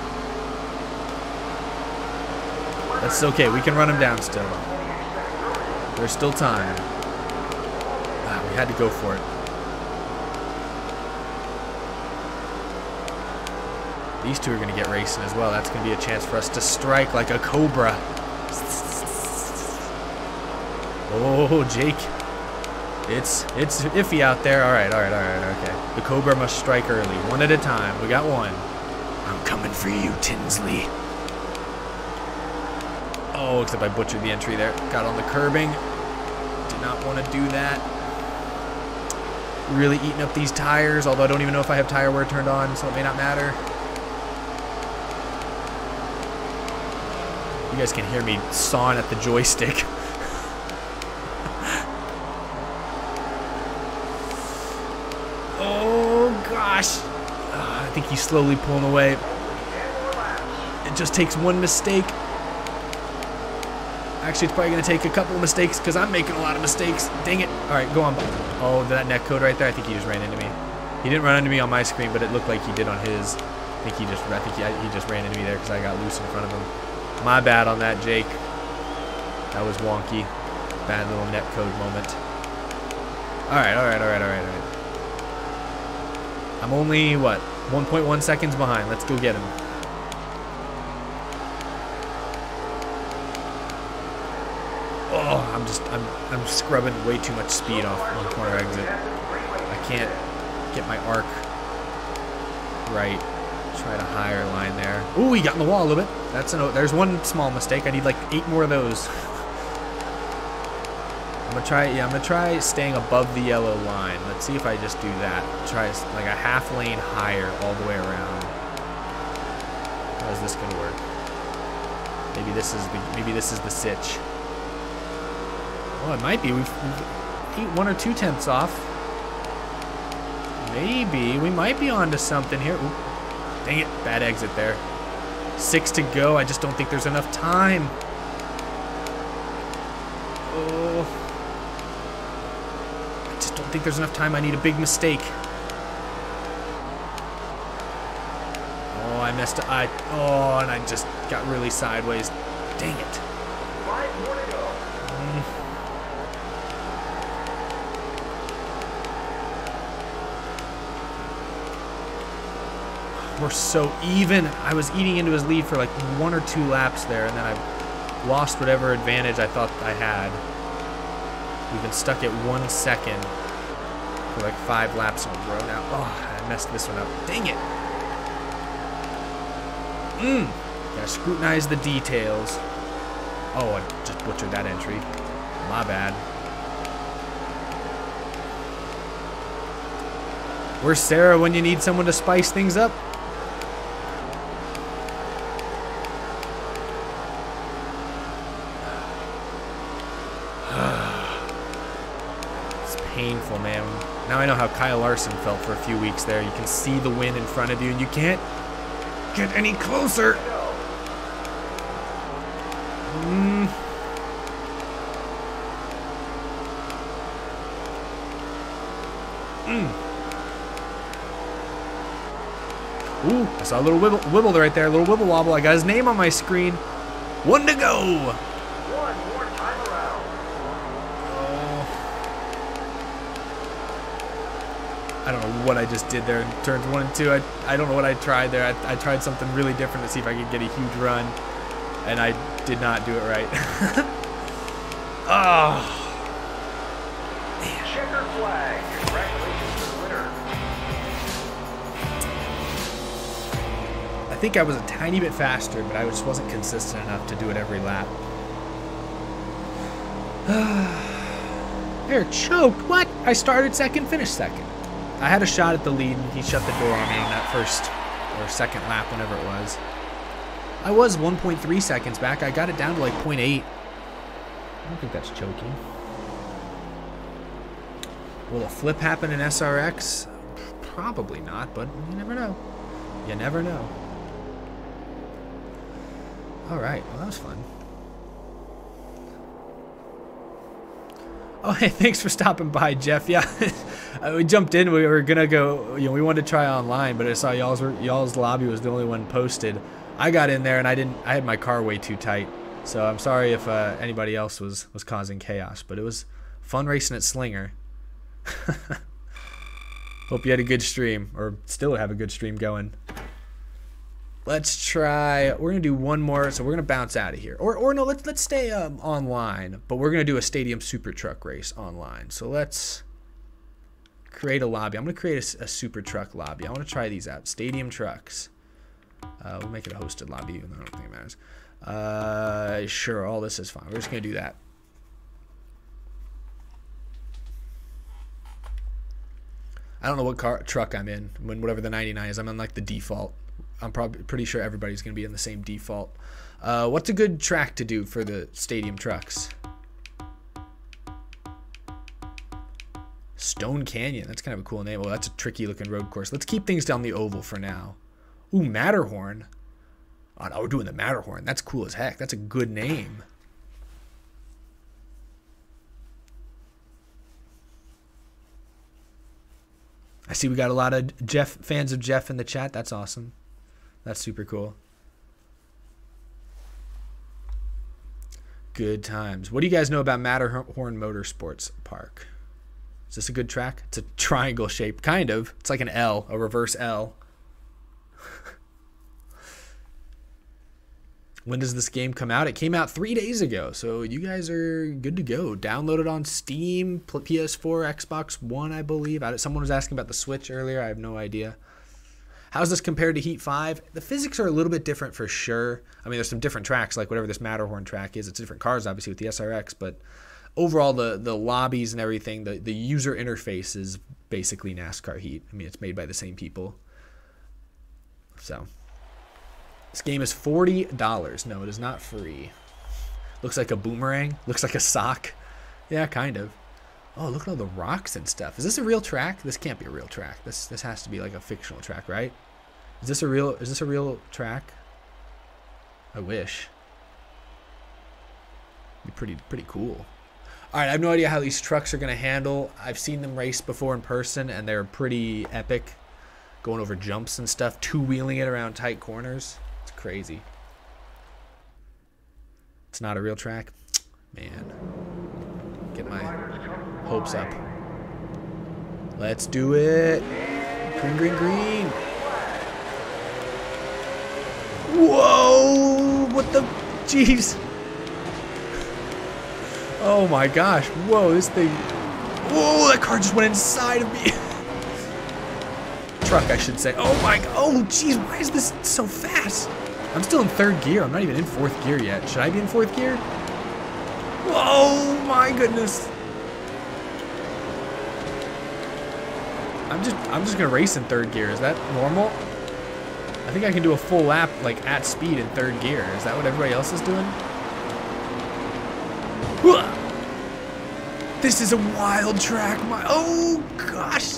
That's okay. We can run him down still. There's still time. Ah, we had to go for it. These two are going to get racing as well. That's going to be a chance for us to strike like a cobra. Oh, Jake. It's it's iffy out there. All right, all right, all right, okay. The cobra must strike early, one at a time. We got one. I'm coming for you, Tinsley. Oh, except I butchered the entry there. Got on the curbing. Did not want to do that. Really eating up these tires, although I don't even know if I have tire wear turned on, so it may not matter. You guys can hear me sawing at the joystick. Oh, gosh. Uh, I think he's slowly pulling away. It just takes one mistake. Actually, it's probably going to take a couple of mistakes because I'm making a lot of mistakes. Dang it. All right, go on. Oh, that net code right there. I think he just ran into me. He didn't run into me on my screen, but it looked like he did on his. I think he just, I think he, he just ran into me there because I got loose in front of him. My bad on that, Jake. That was wonky. Bad little net code moment. All right, all right, all right, all right, all right. I'm only, what, one point one seconds behind. Let's go get him. Oh, I'm just, I'm, I'm scrubbing way too much speed off on the corner exit. I can't get my arc right. Try to higher line there. Ooh, he got in the wall a little bit. That's an, there's one small mistake. I need like eight more of those. I'm gonna try, yeah, I'm gonna try staying above the yellow line. Let's see if I just do that. Try like a half lane higher all the way around. How is this gonna work? Maybe this is the, maybe this is the sitch. Oh, it might be. We've, we've one or two tenths off. Maybe we might be onto something here. Ooh, dang it! Bad exit there. Six to go. I just don't think there's enough time. Oh, I just don't think there's enough time. I need a big mistake. Oh, I messed up. I oh, and I just got really sideways. Dang it. Five more to go. Mm. We're so even. I was eating into his lead for like one or two laps there, and then I lost whatever advantage I thought I had. We've been stuck at one second for like five laps in a row now. Oh, I messed this one up. Dang it. Mmm. Gotta scrutinize the details. Oh, I just butchered that entry. My bad. Where's Sarah when you need someone to spice things up? Painful, man. Now I know how Kyle Larson felt for a few weeks there. You can see the win in front of you and you can't get any closer. Mm. Mm. Ooh, I saw a little wibble, wibble right there, a little wibble wobble. I got his name on my screen. One to go. One more time around. I don't know what I just did there in turns one and two. I, I don't know what I tried there. I, I tried something really different to see if I could get a huge run, and I did not do it right. Oh. Checker flag. Congratulations to the winner. I think I was a tiny bit faster, but I just wasn't consistent enough to do it every lap. There, choked. What? I started second, finished second. I had a shot at the lead, and he shut the door on me on that first or second lap, whenever it was. I was one point three seconds back. I got it down to like zero point eight. I don't think that's choking. Will a flip happen in S R X? Probably not, but you never know. You never know. All right, well, that was fun. Oh, hey, thanks for stopping by, Jeff. Yeah, we jumped in. We were gonna go. You know, we wanted to try online, but I saw y'all's y'all's lobby was the only one posted. I got in there and I didn't. I had my car way too tight, so I'm sorry if uh, anybody else was was causing chaos. But it was fun racing at Slinger. Hope you had a good stream, or still have a good stream going. Let's try. We're gonna do one more, so we're gonna bounce out of here. Or, or no, let's let's stay um, online, but we're gonna do a Stadium Super Truck race online. So let's create a lobby. I'm gonna create a, a Super Truck lobby. I want to try these out. Stadium Trucks. Uh, we'll make it a hosted lobby, even though I don't think it matters. Uh, sure, all this is fine. We're just gonna do that. I don't know what car truck I'm in when whatever the ninety-nine is. I'm on like the default. I'm probably pretty sure everybody's going to be in the same default. Uh, what's a good track to do for the Stadium Trucks? Stone Canyon. That's kind of a cool name. Well, that's a tricky looking road course. Let's keep things down the oval for now. Ooh, Matterhorn. Oh, no, we're doing the Matterhorn. That's cool as heck. That's a good name. I see we got a lot of Jeff fans of Jeff in the chat. That's awesome. That's super cool. Good times. What do you guys know about Matterhorn Motorsports Park? Is this a good track? It's a triangle shape, kind of. It's like an L, a reverse L. When does this game come out? It came out three days ago, so you guys are good to go. Download it on Steam, P S four, Xbox One, I believe. Someone was asking about the Switch earlier. I have no idea. How's this compared to Heat five? The physics are a little bit different for sure. I mean, there's some different tracks, like whatever this Matterhorn track is. It's different cars, obviously, with the S R X, but overall, the, the lobbies and everything, the, the user interface is basically NASCAR Heat. I mean, it's made by the same people. So, this game is forty dollars. No, it is not free. Looks like a boomerang. Looks like a sock. Yeah, kind of. Oh, look at all the rocks and stuff. Is this a real track? This can't be a real track. This this has to be like a fictional track, right? Is this a real is this a real track? I wish. Be pretty pretty cool. All right, I have no idea how these trucks are going to handle. I've seen them race before in person and they're pretty epic. Going over jumps and stuff, two-wheeling it around tight corners. It's crazy. It's not a real track. Man. Get my hopes up. Let's do it. Green, green, green. Whoa! What the? Jeez. Oh my gosh. Whoa, this thing. Whoa, that car just went inside of me. Truck, I should say. Oh my god. Oh, jeez. Why is this so fast? I'm still in third gear. I'm not even in fourth gear yet. Should I be in fourth gear? Oh my goodness. I'm just I'm just gonna race in third gear. Is that normal? I think I can do a full lap like at speed in third gear. Is that what everybody else is doing? This is a wild track. My oh gosh.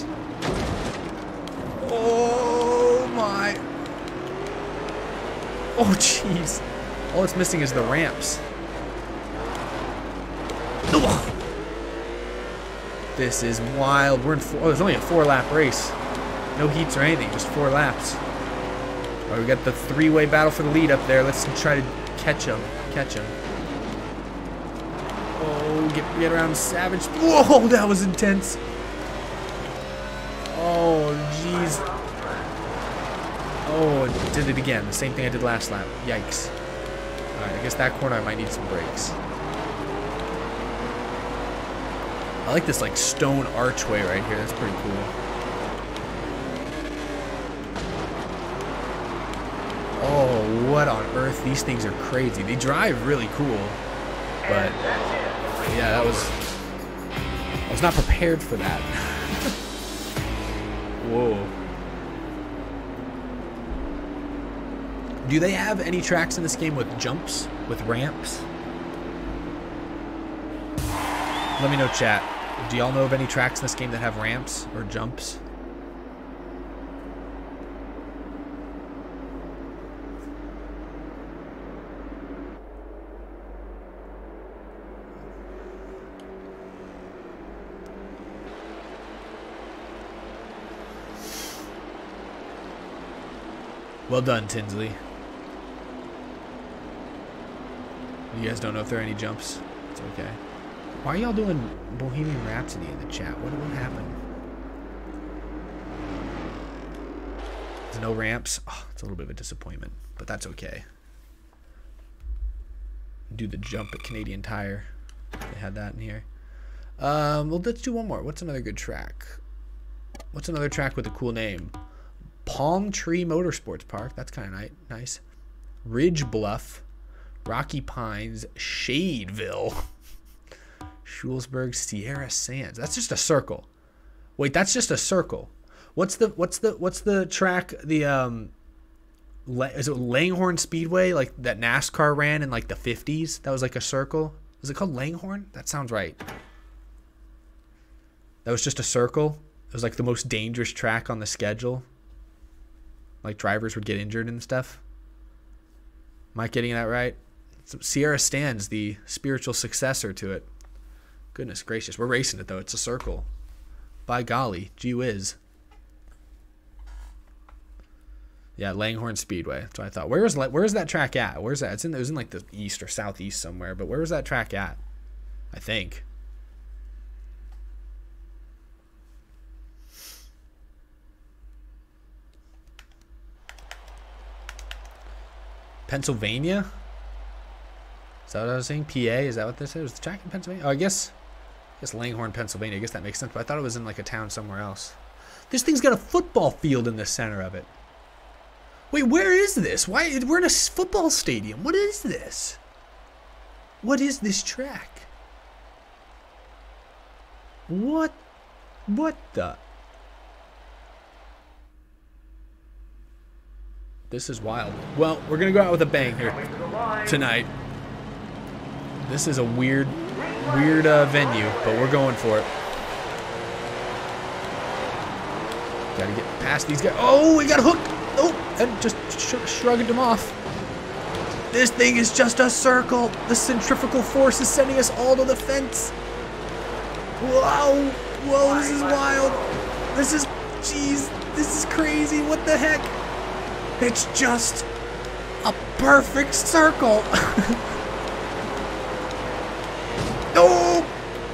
Oh my. Oh jeez. All it's missing is the ramps. This is wild. We're in four, oh, there's only a four lap race. No heats or anything, just four laps. All right, we got the three-way battle for the lead up there. Let's try to catch him. Catch him. Oh, get, get around Savage. Whoa, that was intense. Oh did it again. The same thing I did last lap. Yikes. Alright, I guess that corner I might need some brakes. I like this like stone archway right here. That's pretty cool. Oh, what on earth? These things are crazy. They drive really cool. But yeah, that was I was not prepared for that. Whoa. Do they have any tracks in this game with jumps, with ramps? Let me know, chat. Do y'all know of any tracks in this game that have ramps or jumps? Well done, Tinsley. You guys don't know if there are any jumps? It's okay. Why are y'all doing Bohemian Rhapsody in the chat? What, what happened? There's no ramps? Oh, it's a little bit of a disappointment, but that's okay. Do the jump at Canadian Tire. They had that in here. Um, well, let's do one more. What's another good track? What's another track with a cool name? Palm Tree Motorsports Park. That's kind of nice. Ridge Bluff. Rocky Pines. Shadeville. Schulzberg. Sierra Sands. That's just a circle. Wait, that's just a circle. What's the what's the what's the track? The um, is it Langhorne Speedway? Like that NASCAR ran in like the fifties. That was like a circle. Is it called Langhorne? That sounds right. That was just a circle. It was like the most dangerous track on the schedule. Like drivers would get injured and stuff. Am I getting that right? So Sierra Stands, the spiritual successor to it. Goodness gracious. We're racing it, though. It's a circle. By golly. Gee whiz. Yeah, Langhorne Speedway. That's what I thought. Where is where is that track at? Where's that? It's in, it was in like the east or southeast somewhere. But where was that track at? I think. Pennsylvania? Is that what I was saying? P A? Is that what this is? Was the track in Pennsylvania? Oh, I guess, I guess Langhorne, Pennsylvania. I guess that makes sense. But I thought it was in like a town somewhere else. This thing's got a football field in the center of it. Wait, where is this? Why? We're in a football stadium. What is this? What is this track? What? What the? This is wild. Well, we're going to go out with a bang here tonight. This is a weird, weird uh, venue, but we're going for it. Got to get past these guys. Oh, we got hooked. Oh, and just sh shrugged him off. This thing is just a circle. The centrifugal force is sending us all to the fence. Whoa. Whoa, this is wild. This is, jeez, this is crazy. What the heck? It's just a perfect circle. Oh!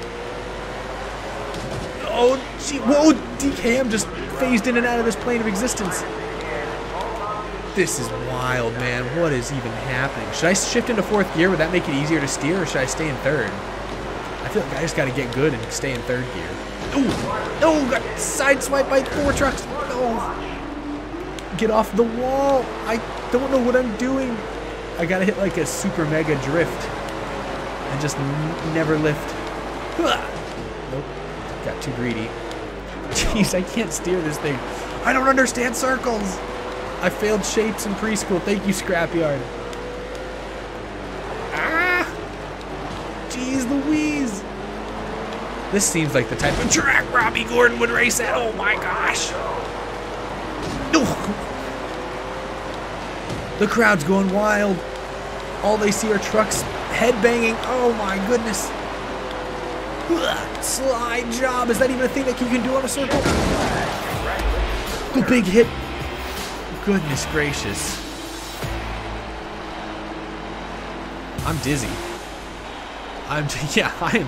Oh, gee. Whoa, D K M just phased in and out of this plane of existence. This is wild, man. What is even happening? Should I shift into fourth gear? Would that make it easier to steer, or should I stay in third? I feel like I just got to get good and stay in third gear. Oh, no, got sideswiped by four trucks. Oh. Get off the wall. I don't know what I'm doing. I gotta hit like a super mega drift and just n never lift. Nope. Got too greedy. Jeez, I can't steer this thing. I don't understand circles. I failed shapes in preschool. Thank you, Scrapyard. Ah! Jeez Louise. This seems like the type of track Robbie Gordon would race at. Oh my gosh. No. The crowd's going wild. All they see are trucks headbanging. Oh my goodness. Ugh, slide job. Is that even a thing that you can do on a circle? The big hit. Goodness gracious. I'm dizzy. I'm, yeah, I'm.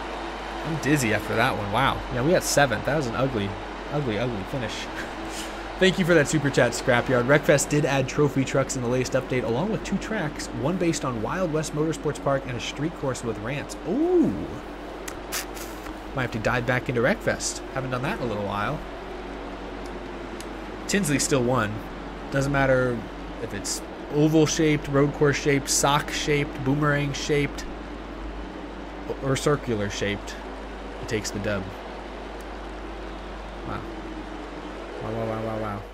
I'm dizzy after that one. Wow. Yeah, we got seventh. That was an ugly, ugly, ugly finish. Thank you for that super chat, Scrapyard. Wreckfest did add trophy trucks in the latest update, along with two tracks, one based on Wild West Motorsports Park and a street course with ramps. Ooh. Might have to dive back into Wreckfest. Haven't done that in a little while. Tinsley still won. Doesn't matter if it's oval-shaped, road course-shaped, sock-shaped, boomerang-shaped, or circular-shaped. He takes the dub. Wow. Wow, wow, wow, wow, wow.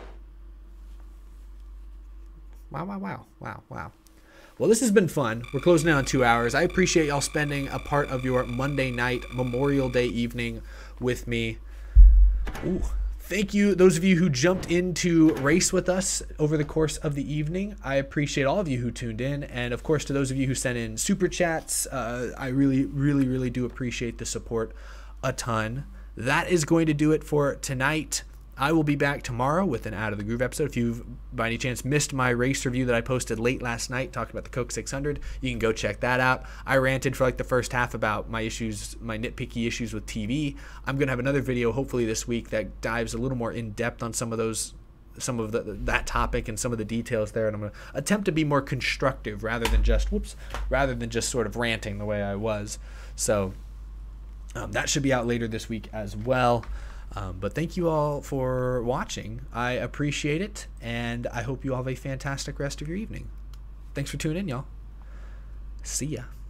Wow, wow, wow, wow, wow. Well, this has been fun. We're closing in on two hours. I appreciate y'all spending a part of your Monday night, Memorial Day evening with me. Ooh. Thank you, those of you who jumped in to race with us over the course of the evening. I appreciate all of you who tuned in. And, of course, to those of you who sent in super chats, uh, I really, really, really do appreciate the support a ton. That is going to do it for tonight. I will be back tomorrow with an Out of the Groove episode. If you've, by any chance, missed my race review that I posted late last night talking about the Coke six hundred, you can go check that out. I ranted for like the first half about my issues, my nitpicky issues with T V. I'm going to have another video hopefully this week that dives a little more in depth on some of those, some of the, that topic and some of the details there. And I'm going to attempt to be more constructive rather than just, whoops, rather than just sort of ranting the way I was. So um, that should be out later this week as well. Um, but thank you all for watching. I appreciate it, and I hope you all have a fantastic rest of your evening. Thanks for tuning in, y'all. See ya.